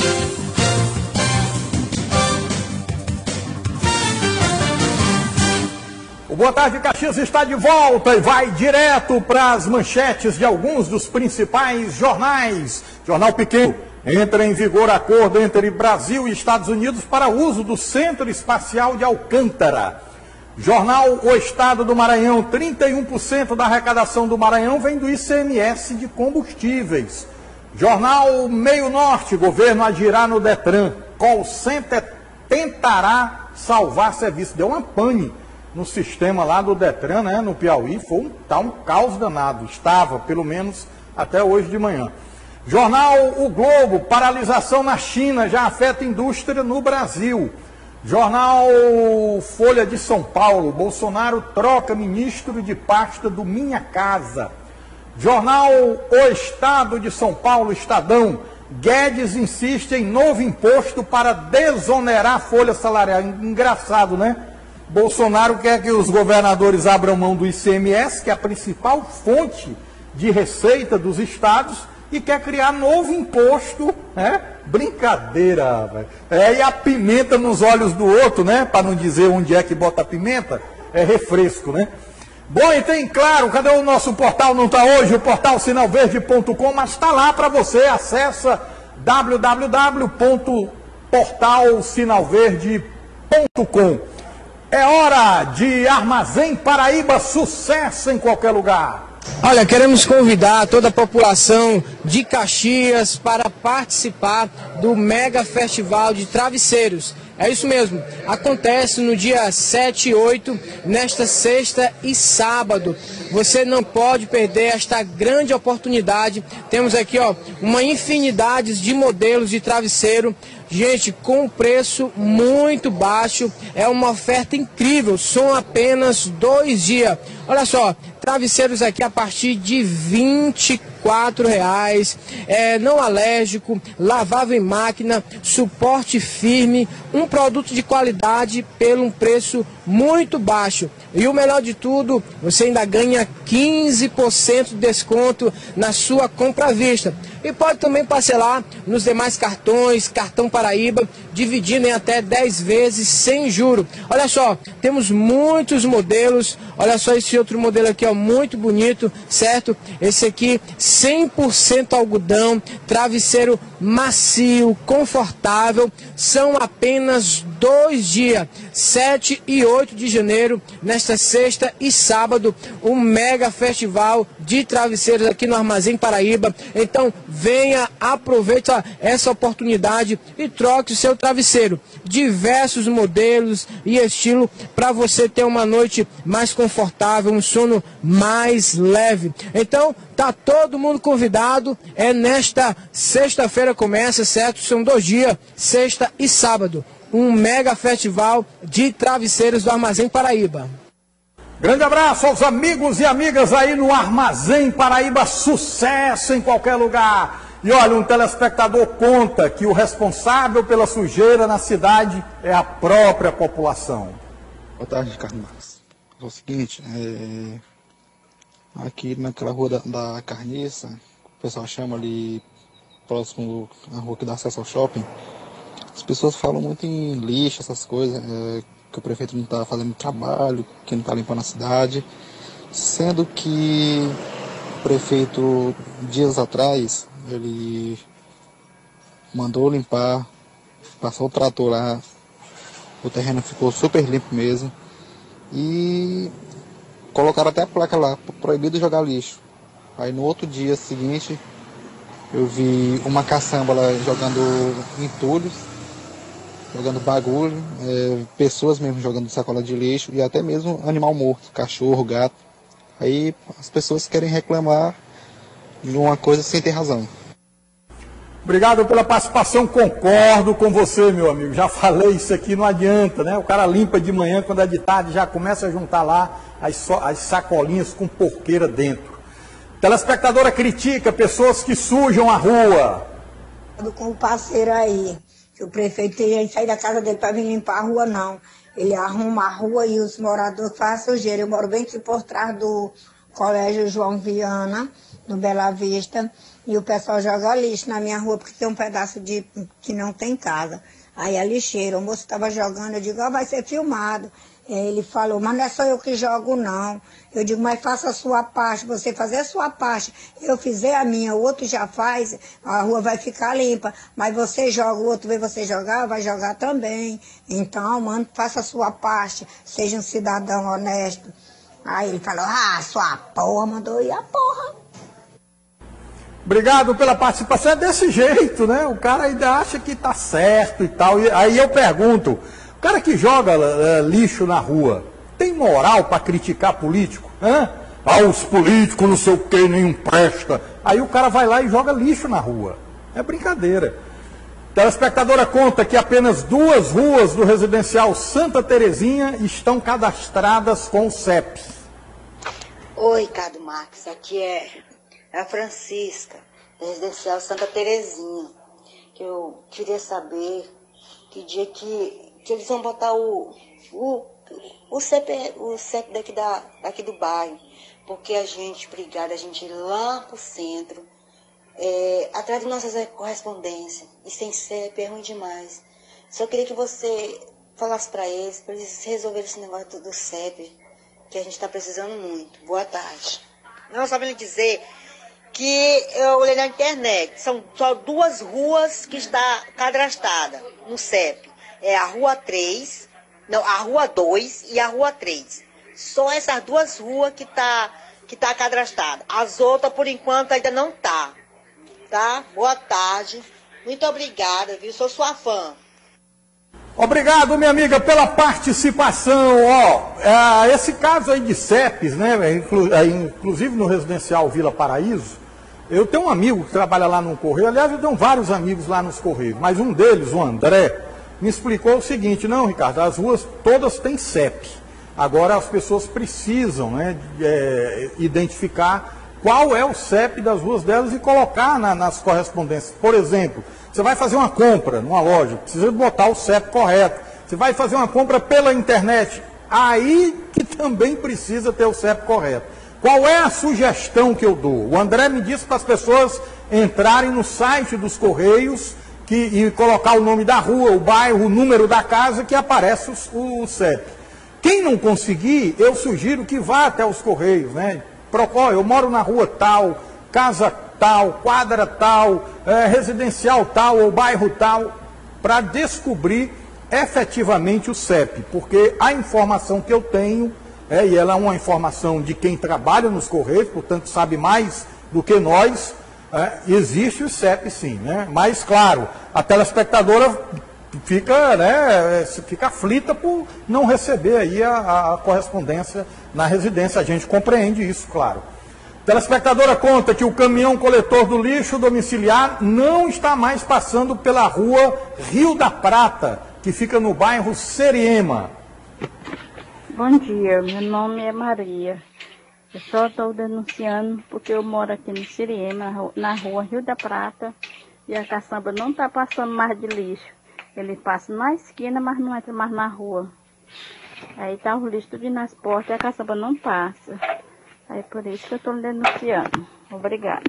O Boa Tarde Caxias está de volta e vai direto para as manchetes de alguns dos principais jornais. Jornal Pequeno. Entra em vigor acordo entre Brasil e Estados Unidos para uso do Centro Espacial de Alcântara. Jornal O Estado do Maranhão. 31% da arrecadação do Maranhão vem do ICMS de combustíveis. Jornal Meio Norte. Governo agirá no Detran. Call Center tentará salvar serviço. Deu uma pane no sistema lá do Detran, né, no Piauí. Foi um caos danado. Estava, pelo menos, até hoje de manhã. Jornal O Globo. Paralisação na China já afeta a indústria no Brasil. Jornal Folha de São Paulo. Bolsonaro troca ministro de pasta do Minha Casa. Jornal O Estado de São Paulo, Estadão. Guedes insiste em novo imposto para desonerar a folha salarial. Engraçado, né? Bolsonaro quer que os governadores abram mão do ICMS, que é a principal fonte de receita dos estados, e quer criar novo imposto, né? Brincadeira, velho. E a pimenta nos olhos do outro, né? Para não dizer onde é que bota a pimenta, é refresco, né? Bom, e tem, claro, cadê o nosso portal? Não está hoje, o portal sinalverde.com, mas está lá para você, acessa www.portalsinalverde.com. É hora de Armazém Paraíba, sucesso em qualquer lugar. Olha, queremos convidar toda a população de Caxias para participar do Mega Festival de Travesseiros. É isso mesmo, acontece no dia 7 e 8, nesta sexta e sábado. Você não pode perder esta grande oportunidade. Temos aqui, ó, uma infinidade de modelos de travesseiro. Gente, com um preço muito baixo, é uma oferta incrível, são apenas 2 dias. Olha só, travesseiros aqui a partir de R$24, não alérgico, lavável em máquina, suporte firme, um produto de qualidade pelo um preço muito baixo. E o melhor de tudo, você ainda ganha 15% de desconto na sua compra à vista. E pode também parcelar nos demais cartões, cartão Paraíba, dividindo em até 10 vezes sem juro. Olha só, temos muitos modelos. Olha só esse outro modelo aqui, ó, muito bonito, certo? Esse aqui 100% algodão, travesseiro macio, confortável. São apenas 2 dias, 7 e 8 de janeiro, nesta sexta e sábado, um mega festival de travesseiros aqui no Armazém Paraíba. Então venha, aproveita essa oportunidade e troque o seu travesseiro. Diversos modelos e estilo para você ter uma noite mais confortável, um sono mais leve. Então tá todo mundo convidado. É nesta sexta-feira começa, certo? São 2 dias, sexta e sábado. Um mega festival de travesseiros do Armazém Paraíba. Grande abraço aos amigos e amigas aí no Armazém Paraíba, sucesso em qualquer lugar. E olha, um telespectador conta que o responsável pela sujeira na cidade é a própria população. Boa tarde, Ricardo Marques. É o seguinte, aqui naquela rua da Carniça, o pessoal chama ali próximo à rua que dá acesso ao shopping, as pessoas falam muito em lixo, essas coisas, que o prefeito não está fazendo trabalho, que não está limpando a cidade, sendo que o prefeito, dias atrás, ele mandou limpar, passou o trator lá, o terreno ficou super limpo mesmo, e colocaram até a placa lá, proibido jogar lixo. Aí no outro dia seguinte, eu vi uma caçamba lá jogando entulhos, jogando bagulho, pessoas mesmo jogando sacola de lixo e até mesmo animal morto, cachorro, gato. Aí as pessoas querem reclamar de uma coisa sem ter razão. Obrigado pela participação, concordo com você, meu amigo. Já falei, isso aqui não adianta, né? O cara limpa de manhã, quando é de tarde, já começa a juntar lá as sacolinhas com porqueira dentro. Telespectadora critica pessoas que sujam a rua. Com o parceiro aí, que o prefeito tem que sair da casa dele para vir limpar a rua, não. Ele arruma a rua e os moradores fazem sujeira. Eu moro bem aqui por trás do Colégio João Viana, no Bela Vista, e o pessoal joga lixo na minha rua, porque tem um pedaço que não tem casa. Aí a lixeira, o moço estava jogando, eu digo, vai ser filmado. Ele falou, mas não é só eu que jogo, não. Eu digo, mas faça a sua parte, você fazer a sua parte. Eu fizer a minha, o outro já faz, a rua vai ficar limpa. Mas você joga, o outro vê você jogar, vai jogar também. Então, mano, faça a sua parte, seja um cidadão honesto. Aí ele falou, sua porra, mandou ir a porra. Obrigado pela participação. É desse jeito, né? O cara ainda acha que tá certo e tal. E aí eu pergunto, o cara que joga lixo na rua, tem moral para criticar político? Os políticos não sei o que, nenhum presta. Aí o cara vai lá e joga lixo na rua. É brincadeira. Telespectadora conta que apenas 2 ruas do residencial Santa Terezinha estão cadastradas com o CEP. Oi, Ricardo Marques, aqui é a Francisca, da residencial Santa Terezinha. Que eu queria saber que dia que eles vão botar o CEP daqui do bairro. Porque a gente, brigada, a gente ir lá pro centro atrás de nossas correspondências. E sem CEP é ruim demais. Só queria que você falasse para eles resolverem esse negócio do CEP, que a gente está precisando muito. Boa tarde. Não, só vim dizer que eu olhei na internet, são só 2 ruas que está cadastrada no CEP. É a Rua 3, não, a Rua 2 e a Rua 3. Só essas 2 ruas que tá cadastrada. As outras, por enquanto, ainda não tá. Tá? Boa tarde. Muito obrigada, viu? Sou sua fã. Obrigado, minha amiga, pela participação. Esse caso aí de CEPs, né, inclusive no residencial Vila Paraíso, eu tenho um amigo que trabalha lá no Correio, aliás, eu tenho vários amigos lá nos Correios, mas um deles, o André, me explicou o seguinte: não, Ricardo, as ruas todas têm CEP. Agora as pessoas precisam, né, identificar qual é o CEP das ruas delas e colocar nas correspondências. Por exemplo, você vai fazer uma compra numa loja, precisa botar o CEP correto. Você vai fazer uma compra pela internet, aí que também precisa ter o CEP correto. Qual é a sugestão que eu dou? O André me disse para as pessoas entrarem no site dos Correios e colocar o nome da rua, o bairro, o número da casa, que aparece o CEP. Quem não conseguir, eu sugiro que vá até os Correios, né? Procure, eu moro na rua tal, casa tal, quadra tal, residencial tal ou bairro tal, para descobrir efetivamente o CEP, porque a informação que eu tenho, e ela é uma informação de quem trabalha nos Correios, portanto sabe mais do que nós, existe o CEP sim, né? Mas claro, a telespectadora fica aflita por não receber aí a correspondência na residência, a gente compreende isso, claro. A telespectadora conta que o caminhão coletor do lixo domiciliar não está mais passando pela rua Rio da Prata, que fica no bairro Seriema. Bom dia, meu nome é Maria. Eu só estou denunciando porque eu moro aqui no Seriema, na rua Rio da Prata, e a caçamba não está passando mais de lixo. Ele passa na esquina, mas não entra mais na rua. Aí está o lixo tudo nas portas e a caçamba não passa. Aí por isso que eu estou denunciando. Obrigada.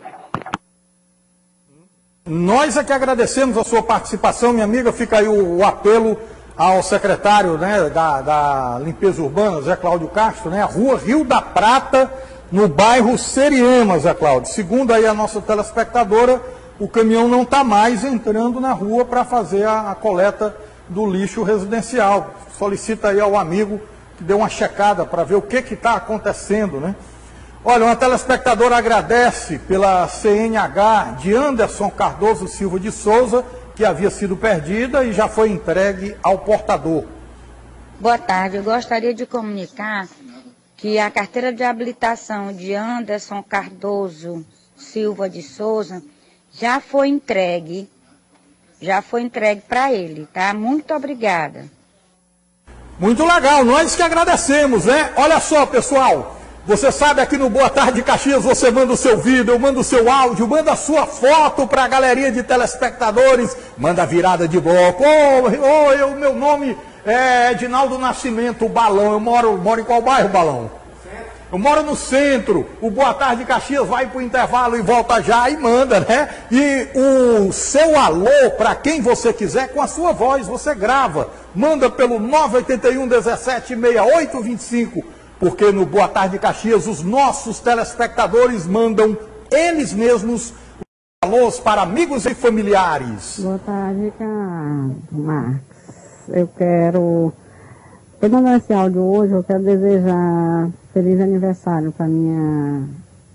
Nós é que agradecemos a sua participação, minha amiga. Fica aí o apelo ao secretário, né, da limpeza urbana, Zé Cláudio Castro, né, a rua Rio da Prata, no bairro Seriema, Zé Cláudio. Segundo aí a nossa telespectadora, o caminhão não está mais entrando na rua para fazer a coleta do lixo residencial. Solicita aí ao amigo que dê uma checada para ver o que está acontecendo, né? Olha, uma telespectadora agradece pela CNH de Anderson Cardoso Silva de Souza, que havia sido perdida e já foi entregue ao portador. Boa tarde, eu gostaria de comunicar que a carteira de habilitação de Anderson Cardoso Silva de Souza já foi entregue para ele, tá? Muito obrigada. Muito legal, nós que agradecemos, né? Olha só, pessoal, você sabe, aqui no Boa Tarde Caxias você manda o seu vídeo, eu mando o seu áudio, manda a sua foto para a galeria de telespectadores, manda a virada de bloco. Meu nome é Edinaldo Nascimento, Balão, eu moro em qual bairro, Balão? Eu moro no centro. O Boa Tarde Caxias vai para o intervalo e volta já e manda, né? E o seu alô, para quem você quiser, com a sua voz, você grava. Manda pelo 981 17 68 25. Porque no Boa Tarde Caxias os nossos telespectadores mandam eles mesmos os alôs para amigos e familiares. Boa tarde, Marcos. Eu quero... Eu mandando esse áudio hoje, eu quero desejar feliz aniversário para minha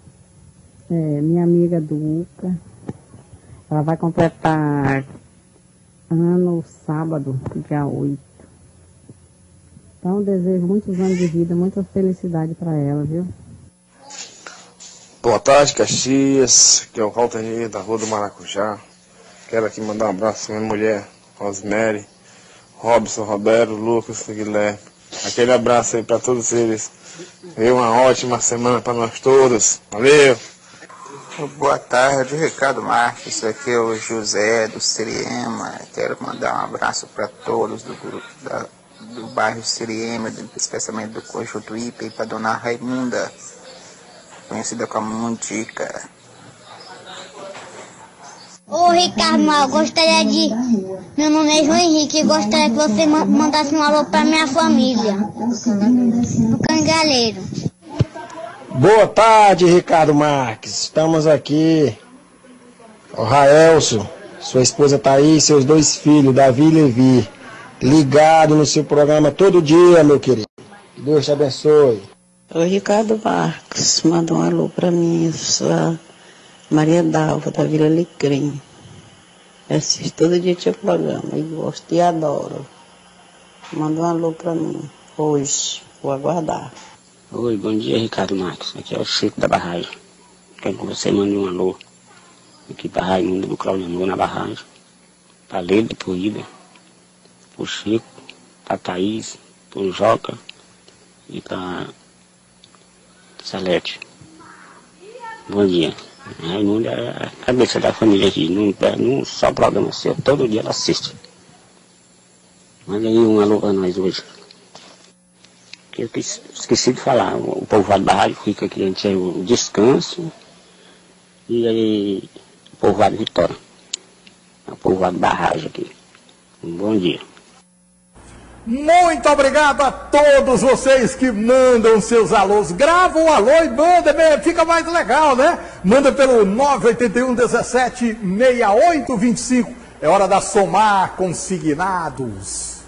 amiga Duca. Ela vai completar ano sábado, dia 8. Então, desejo muitos anos de vida, muita felicidade para ela, viu? Boa tarde, Caxias. Aqui é o Walter Henrique, da Rua do Maracujá. Quero aqui mandar um abraço para minha mulher, Rosemary, Robson, Roberto, Lucas, Guilherme. Aquele abraço aí para todos eles. E uma ótima semana para nós todos. Valeu! Boa tarde, Ricardo Marques. Aqui é o José do Seriema. Quero mandar um abraço para todos do bairro Seriema, especialmente do Conjunto Ipe, e para dona Raimunda, conhecida como Mundica. Ô Ricardo, eu gostaria de... Meu nome é João Henrique e gostaria que você mandasse um alô pra minha família. No Cangalheiro. Boa tarde, Ricardo Marques. Estamos aqui. O Raelso, sua esposa Thaís, seus 2 filhos, Davi e Levi. Ligado no seu programa todo dia, meu querido. Deus te abençoe. Oi, Ricardo Marques. Manda um alô pra mim, sua Maria Dalva, da Vila Alecrim. Assisto todo dia teu programa e gosto e adoro. Manda um alô pra mim hoje. Vou aguardar. Oi, bom dia, Ricardo Marques. Aqui é o Chico da Barragem. Quero que você mande um alô aqui para Raimundo do Claudio na Barragem, para Leda, para Ida, para o Chico, para Thaís, para o Joca e para Salete. Bom dia. Raimundo é a cabeça da família aqui, não só programa seu, todo dia ela assiste. Manda aí um alô para nós hoje. Eu esqueci de falar, o povoado da rádio fica aqui, a gente é o Descanso e aí o povoado Vitória. É o povoado da rádio aqui. Um bom dia. Muito obrigado a todos vocês que mandam seus alôs. Grava um alô e manda, fica mais legal, né? Manda pelo 981 17 68 25. É hora da Somar Consignados.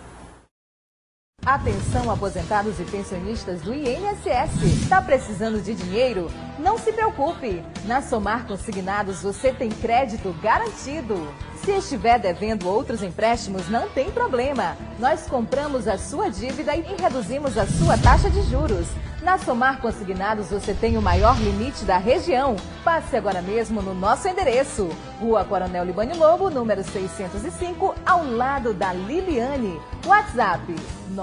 Atenção, aposentados e pensionistas do INSS. Está precisando de dinheiro? Não se preocupe. Na Somar Consignados você tem crédito garantido. Se estiver devendo outros empréstimos, não tem problema. Nós compramos a sua dívida e reduzimos a sua taxa de juros. Na Somar Consignados você tem o maior limite da região. Passe agora mesmo no nosso endereço. Rua Coronel Libânio Lobo, número 605, ao lado da Liliane. WhatsApp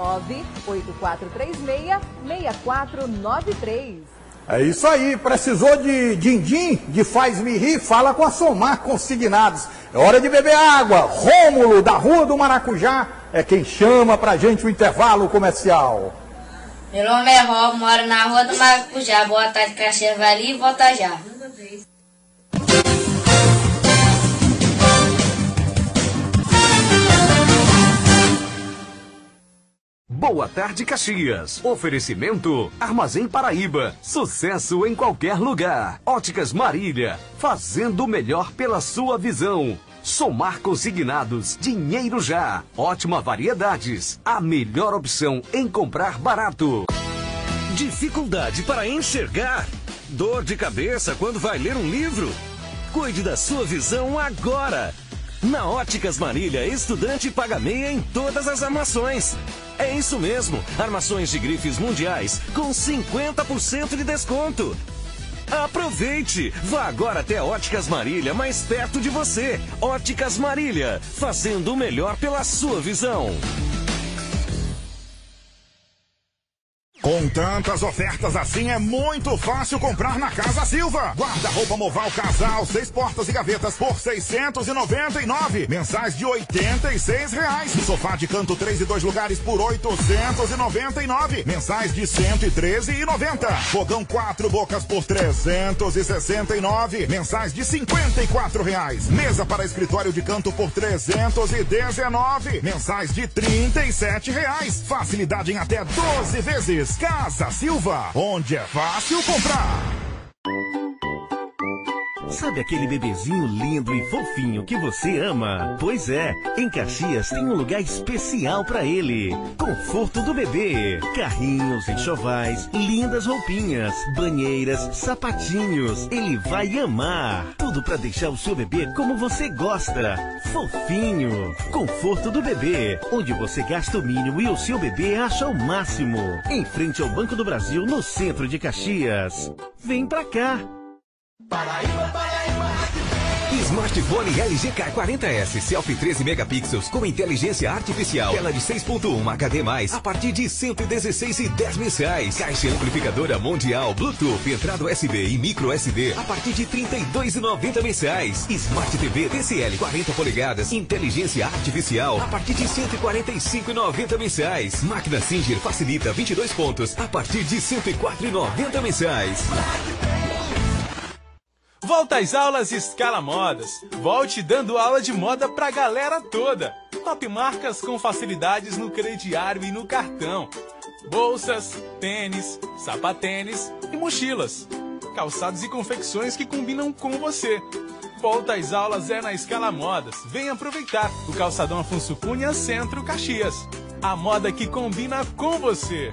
98436-6493. É isso aí, precisou de din-din, de faz-me rir, fala com a Somar Consignados. É hora de beber água. Rômulo, da Rua do Maracujá, é quem chama pra gente o intervalo comercial. Meu nome é Rob, moro na Rua do Maracujá. Boa tarde, Caxias, vai ali e volta já. Boa tarde, Caxias. Oferecimento Armazém Paraíba. Sucesso em qualquer lugar. Óticas Marília. Fazendo o melhor pela sua visão. Somar Consignados. Dinheiro já. Ótima Variedades. A melhor opção em comprar barato. Dificuldade para enxergar? Dor de cabeça quando vai ler um livro? Cuide da sua visão agora. Na Óticas Marília, estudante paga meia em todas as armações. É isso mesmo, armações de grifes mundiais com 50% de desconto. Aproveite! Vá agora até a Óticas Marília, mais perto de você. Óticas Marília, fazendo o melhor pela sua visão. Com tantas ofertas assim, é muito fácil comprar na Casa Silva. Guarda-roupa Moval Casal, 6 portas e gavetas por R$699. Mensais de R$86. Sofá de canto 3 e 2 lugares por R$899. Mensais de R$113,90. Fogão 4 bocas por R$369. Mensais de R$54. Mesa para escritório de canto por R$319. Mensais de R$37. Facilidade em até 12 vezes. Casa Silva, onde é fácil comprar. Sabe aquele bebezinho lindo e fofinho que você ama? Pois é, em Caxias tem um lugar especial pra ele. Conforto do bebê. Carrinhos, enxovais, lindas roupinhas, banheiras, sapatinhos. Ele vai amar. Tudo pra deixar o seu bebê como você gosta. Fofinho. Conforto do bebê, onde você gasta o mínimo e o seu bebê acha o máximo. Em frente ao Banco do Brasil, no centro de Caxias. Vem pra cá. Paraíba, Paraíba. Smartphone LG K40S, selfie 13 megapixels com inteligência artificial, tela de 6.1 HD+, a partir de R$116,10 mensais. Caixa amplificadora mundial, Bluetooth, entrada USB e micro SD, a partir de R$32,90 mensais. Smart TV TCL 40 polegadas, inteligência artificial, a partir de R$145,90 mensais. Máquina Singer facilita 22 pontos, a partir de R$104,90 mensais. Volta às aulas Escala Modas. Volte dando aula de moda pra galera toda. Top marcas com facilidades no crediário e no cartão. Bolsas, tênis, sapatênis e mochilas. Calçados e confecções que combinam com você. Volta às aulas é na Escala Modas. Venha aproveitar o Calçadão Afonso Cunha, Centro, Caxias. A moda que combina com você.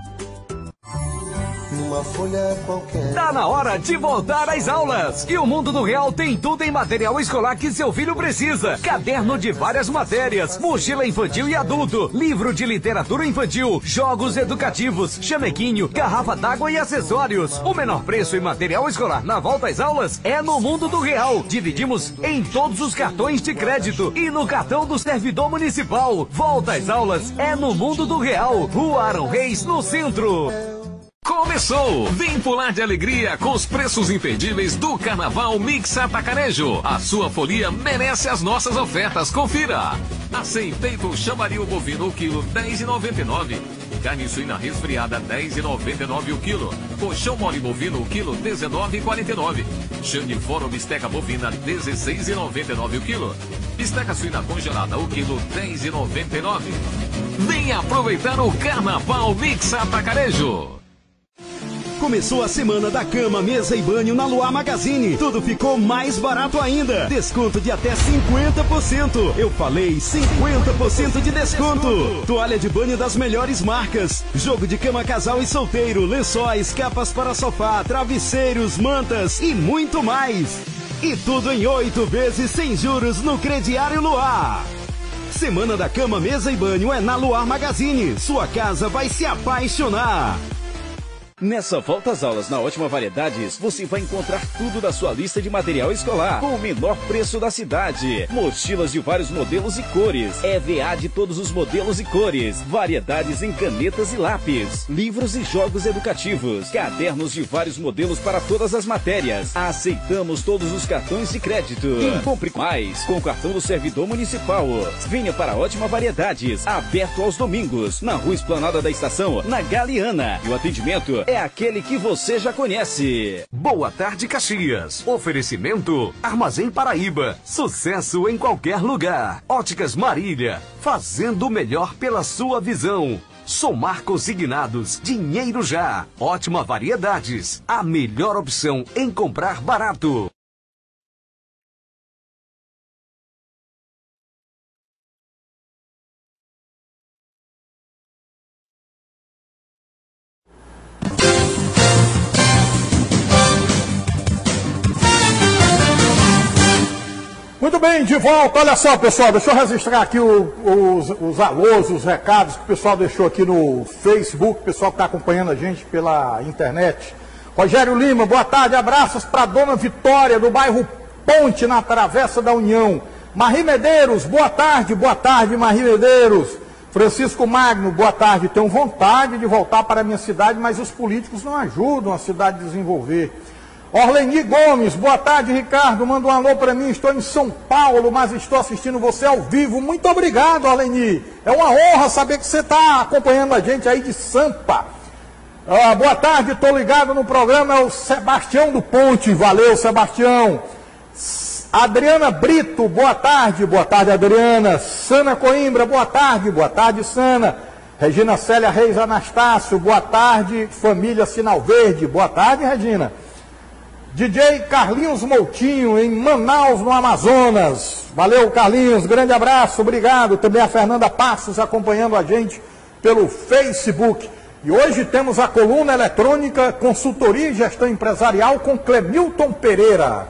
Uma folha qualquer. Tá na hora de voltar às aulas. E o Mundo do Real tem tudo em material escolar que seu filho precisa. Caderno de várias matérias, mochila infantil e adulto, livro de literatura infantil, jogos educativos, chamequinho, garrafa d'água e acessórios. O menor preço em material escolar na volta às aulas é no Mundo do Real. Dividimos em todos os cartões de crédito e no cartão do servidor municipal. Volta às aulas é no Mundo do Real. Rua Arão Reis, no centro. Começou! Vem pular de alegria com os preços imperdíveis do Carnaval Mix Atacarejo. A sua folia merece as nossas ofertas. Confira! Acém peito chamaril bovino o quilo 10,99. Carne suína resfriada 10,99 o quilo. Colchão mole bovino o quilo 19,49. Chane fora bisteca bovina 16,99 o quilo. Bisteca suína congelada o quilo 10,99. Venha aproveitar o Carnaval Mix Atacarejo. Começou a semana da cama, mesa e banho na Luar Magazine. Tudo ficou mais barato ainda. Desconto de até 50%. Eu falei 50% de desconto. Toalha de banho das melhores marcas. Jogo de cama casal e solteiro. Lençóis, capas para sofá, travesseiros, mantas e muito mais. E tudo em 8 vezes sem juros no Crediário Luar. Semana da cama, mesa e banho é na Luar Magazine. Sua casa vai se apaixonar. Nessa volta às aulas na Ótima Variedades, você vai encontrar tudo da sua lista de material escolar com o menor preço da cidade. Mochilas de vários modelos e cores, EVA de todos os modelos e cores, variedades em canetas e lápis, livros e jogos educativos, cadernos de vários modelos para todas as matérias. Aceitamos todos os cartões de crédito. E compre mais com o cartão do servidor municipal. Venha para a Ótima Variedades, aberto aos domingos, na Rua Esplanada da Estação, na Galeana. E o atendimento é aquele que você já conhece. Boa tarde, Caxias. Oferecimento Armazém Paraíba. Sucesso em qualquer lugar. Óticas Marília. Fazendo o melhor pela sua visão. Somar Consignados. Dinheiro já. Ótima Variedades. A melhor opção em comprar barato. Muito bem, de volta. Olha só, pessoal, deixa eu registrar aqui os alôs, os recados que o pessoal deixou aqui no Facebook, o pessoal que está acompanhando a gente pela internet. Rogério Lima, boa tarde, abraços para Dona Vitória, do bairro Ponte, na Travessa da União. Marie Medeiros, boa tarde, Marie Medeiros. Francisco Magno, boa tarde, tenho vontade de voltar para a minha cidade, mas os políticos não ajudam a cidade a desenvolver. Orleni Gomes, boa tarde, Ricardo, manda um alô para mim, estou em São Paulo, mas estou assistindo você ao vivo. Muito obrigado, Orleni, é uma honra saber que você está acompanhando a gente aí de Sampa. Boa tarde, estou ligado no programa, é o Sebastião do Ponte, valeu, Sebastião. Adriana Brito, boa tarde, Adriana. Sana Coimbra, boa tarde, Sana. Regina Célia Reis Anastácio, boa tarde, família Sinal Verde, boa tarde, Regina. DJ Carlinhos Moutinho, em Manaus, no Amazonas. Valeu, Carlinhos, grande abraço, obrigado. Também a Fernanda Passos acompanhando a gente pelo Facebook. E hoje temos a coluna eletrônica Consultoria e Gestão Empresarial com Clemilton Pereira.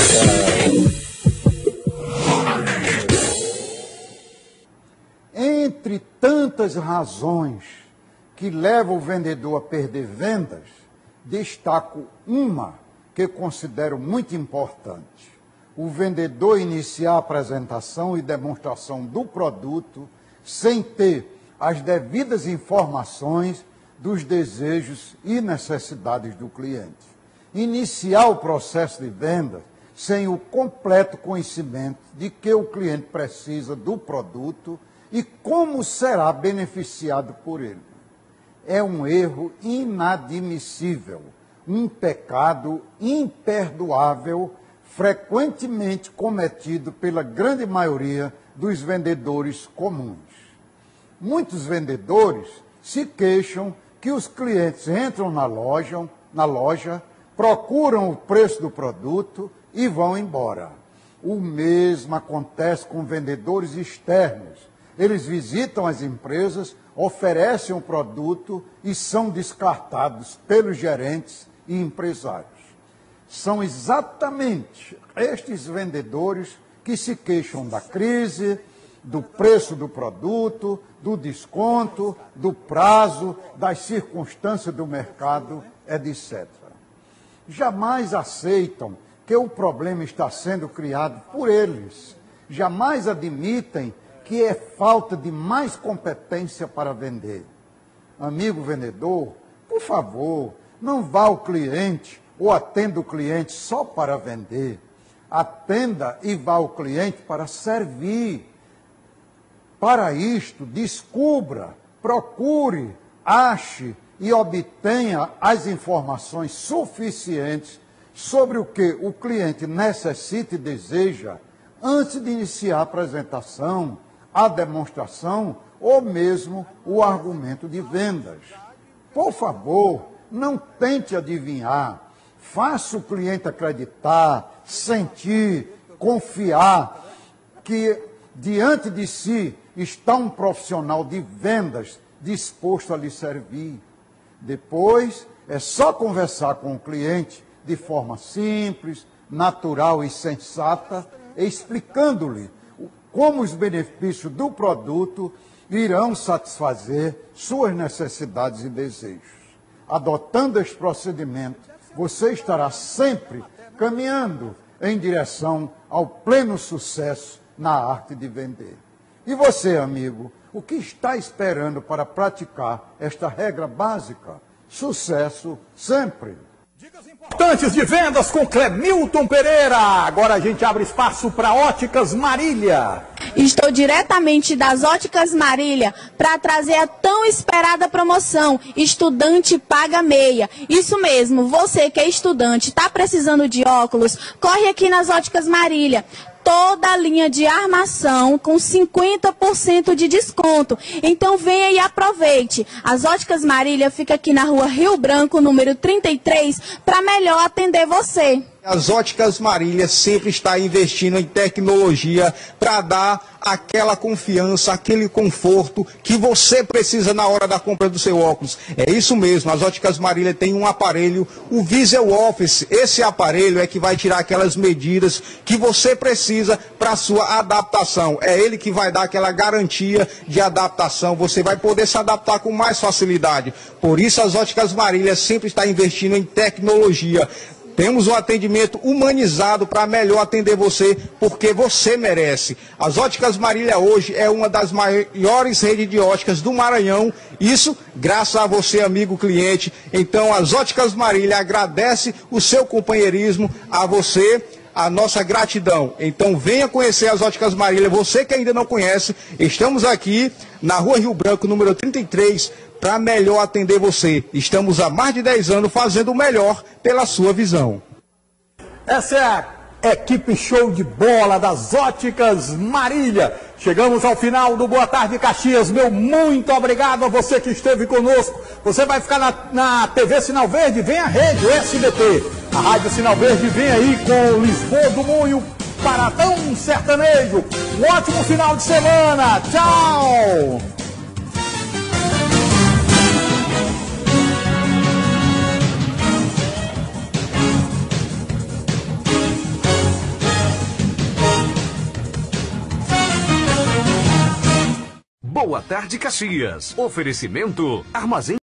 Entre tantas razões que levam o vendedor a perder vendas, destaco uma que considero muito importante. O vendedor iniciar a apresentação e demonstração do produto sem ter as devidas informações dos desejos e necessidades do cliente. Iniciar o processo de venda sem o completo conhecimento de que o cliente precisa do produto e como será beneficiado por ele. É um erro inadmissível. um pecado imperdoável, frequentemente cometido pela grande maioria dos vendedores comuns. Muitos vendedores se queixam que os clientes entram na loja, procuram o preço do produto e vão embora. O mesmo acontece com vendedores externos. Eles visitam as empresas, oferecem o produto e são descartados pelos gerentes e empresários. São exatamente estes vendedores que se queixam da crise, do preço do produto, do desconto, do prazo, das circunstâncias do mercado, etc. Jamais aceitam que o problema está sendo criado por eles. Jamais admitem que é falta de mais competência para vender. Amigo vendedor, por favor, não vá ao cliente ou atenda o cliente só para vender. Atenda e vá ao cliente para servir. Para isto, descubra, procure, ache e obtenha as informações suficientes sobre o que o cliente necessita e deseja antes de iniciar a apresentação, a demonstração ou mesmo o argumento de vendas. Por favor, não tente adivinhar. Faça o cliente acreditar, sentir, confiar que diante de si está um profissional de vendas disposto a lhe servir. Depois, é só conversar com o cliente de forma simples, natural e sensata, explicando-lhe como os benefícios do produto irão satisfazer suas necessidades e desejos. Adotando este procedimento, você estará sempre caminhando em direção ao pleno sucesso na arte de vender. E você, amigo, o que está esperando para praticar esta regra básica? Sucesso sempre! Importantes de vendas com Clemilton Pereira. Agora a gente abre espaço para Óticas Marília. Estou diretamente das Óticas Marília para trazer a tão esperada promoção Estudante Paga Meia. Isso mesmo, você que é estudante, está precisando de óculos, corre aqui nas Óticas Marília. Toda a linha de armação com 50% de desconto. Então venha e aproveite. As Óticas Marília fica aqui na rua Rio Branco, número 33, para melhor atender você. As Óticas Marília sempre está investindo em tecnologia para dar aquela confiança, aquele conforto que você precisa na hora da compra do seu óculos. É isso mesmo, as Óticas Marília tem um aparelho, o Visual Office. Esse aparelho é que vai tirar aquelas medidas que você precisa para a sua adaptação. É ele que vai dar aquela garantia de adaptação. Você vai poder se adaptar com mais facilidade. Por isso as Óticas Marília sempre está investindo em tecnologia. Temos um atendimento humanizado para melhor atender você, porque você merece. As Óticas Marília hoje é uma das maiores redes de óticas do Maranhão. Isso graças a você, amigo cliente. Então, as Óticas Marília agradece o seu companheirismo, a você, a nossa gratidão. Então, venha conhecer as Óticas Marília. Você que ainda não conhece, estamos aqui na Rua Rio Branco, número 33, para melhor atender você. Estamos há mais de 10 anos fazendo o melhor pela sua visão. Essa é a equipe show de bola das Óticas Marília. Chegamos ao final do Boa Tarde Caxias. Meu muito obrigado a você que esteve conosco. Você vai ficar na TV Sinal Verde, vem a rede SBT. A Rádio Sinal Verde vem aí com Lisboa do Moinho, Paratão Sertanejo. Um ótimo final de semana. Tchau! Boa Tarde Caxias. Oferecimento Armazém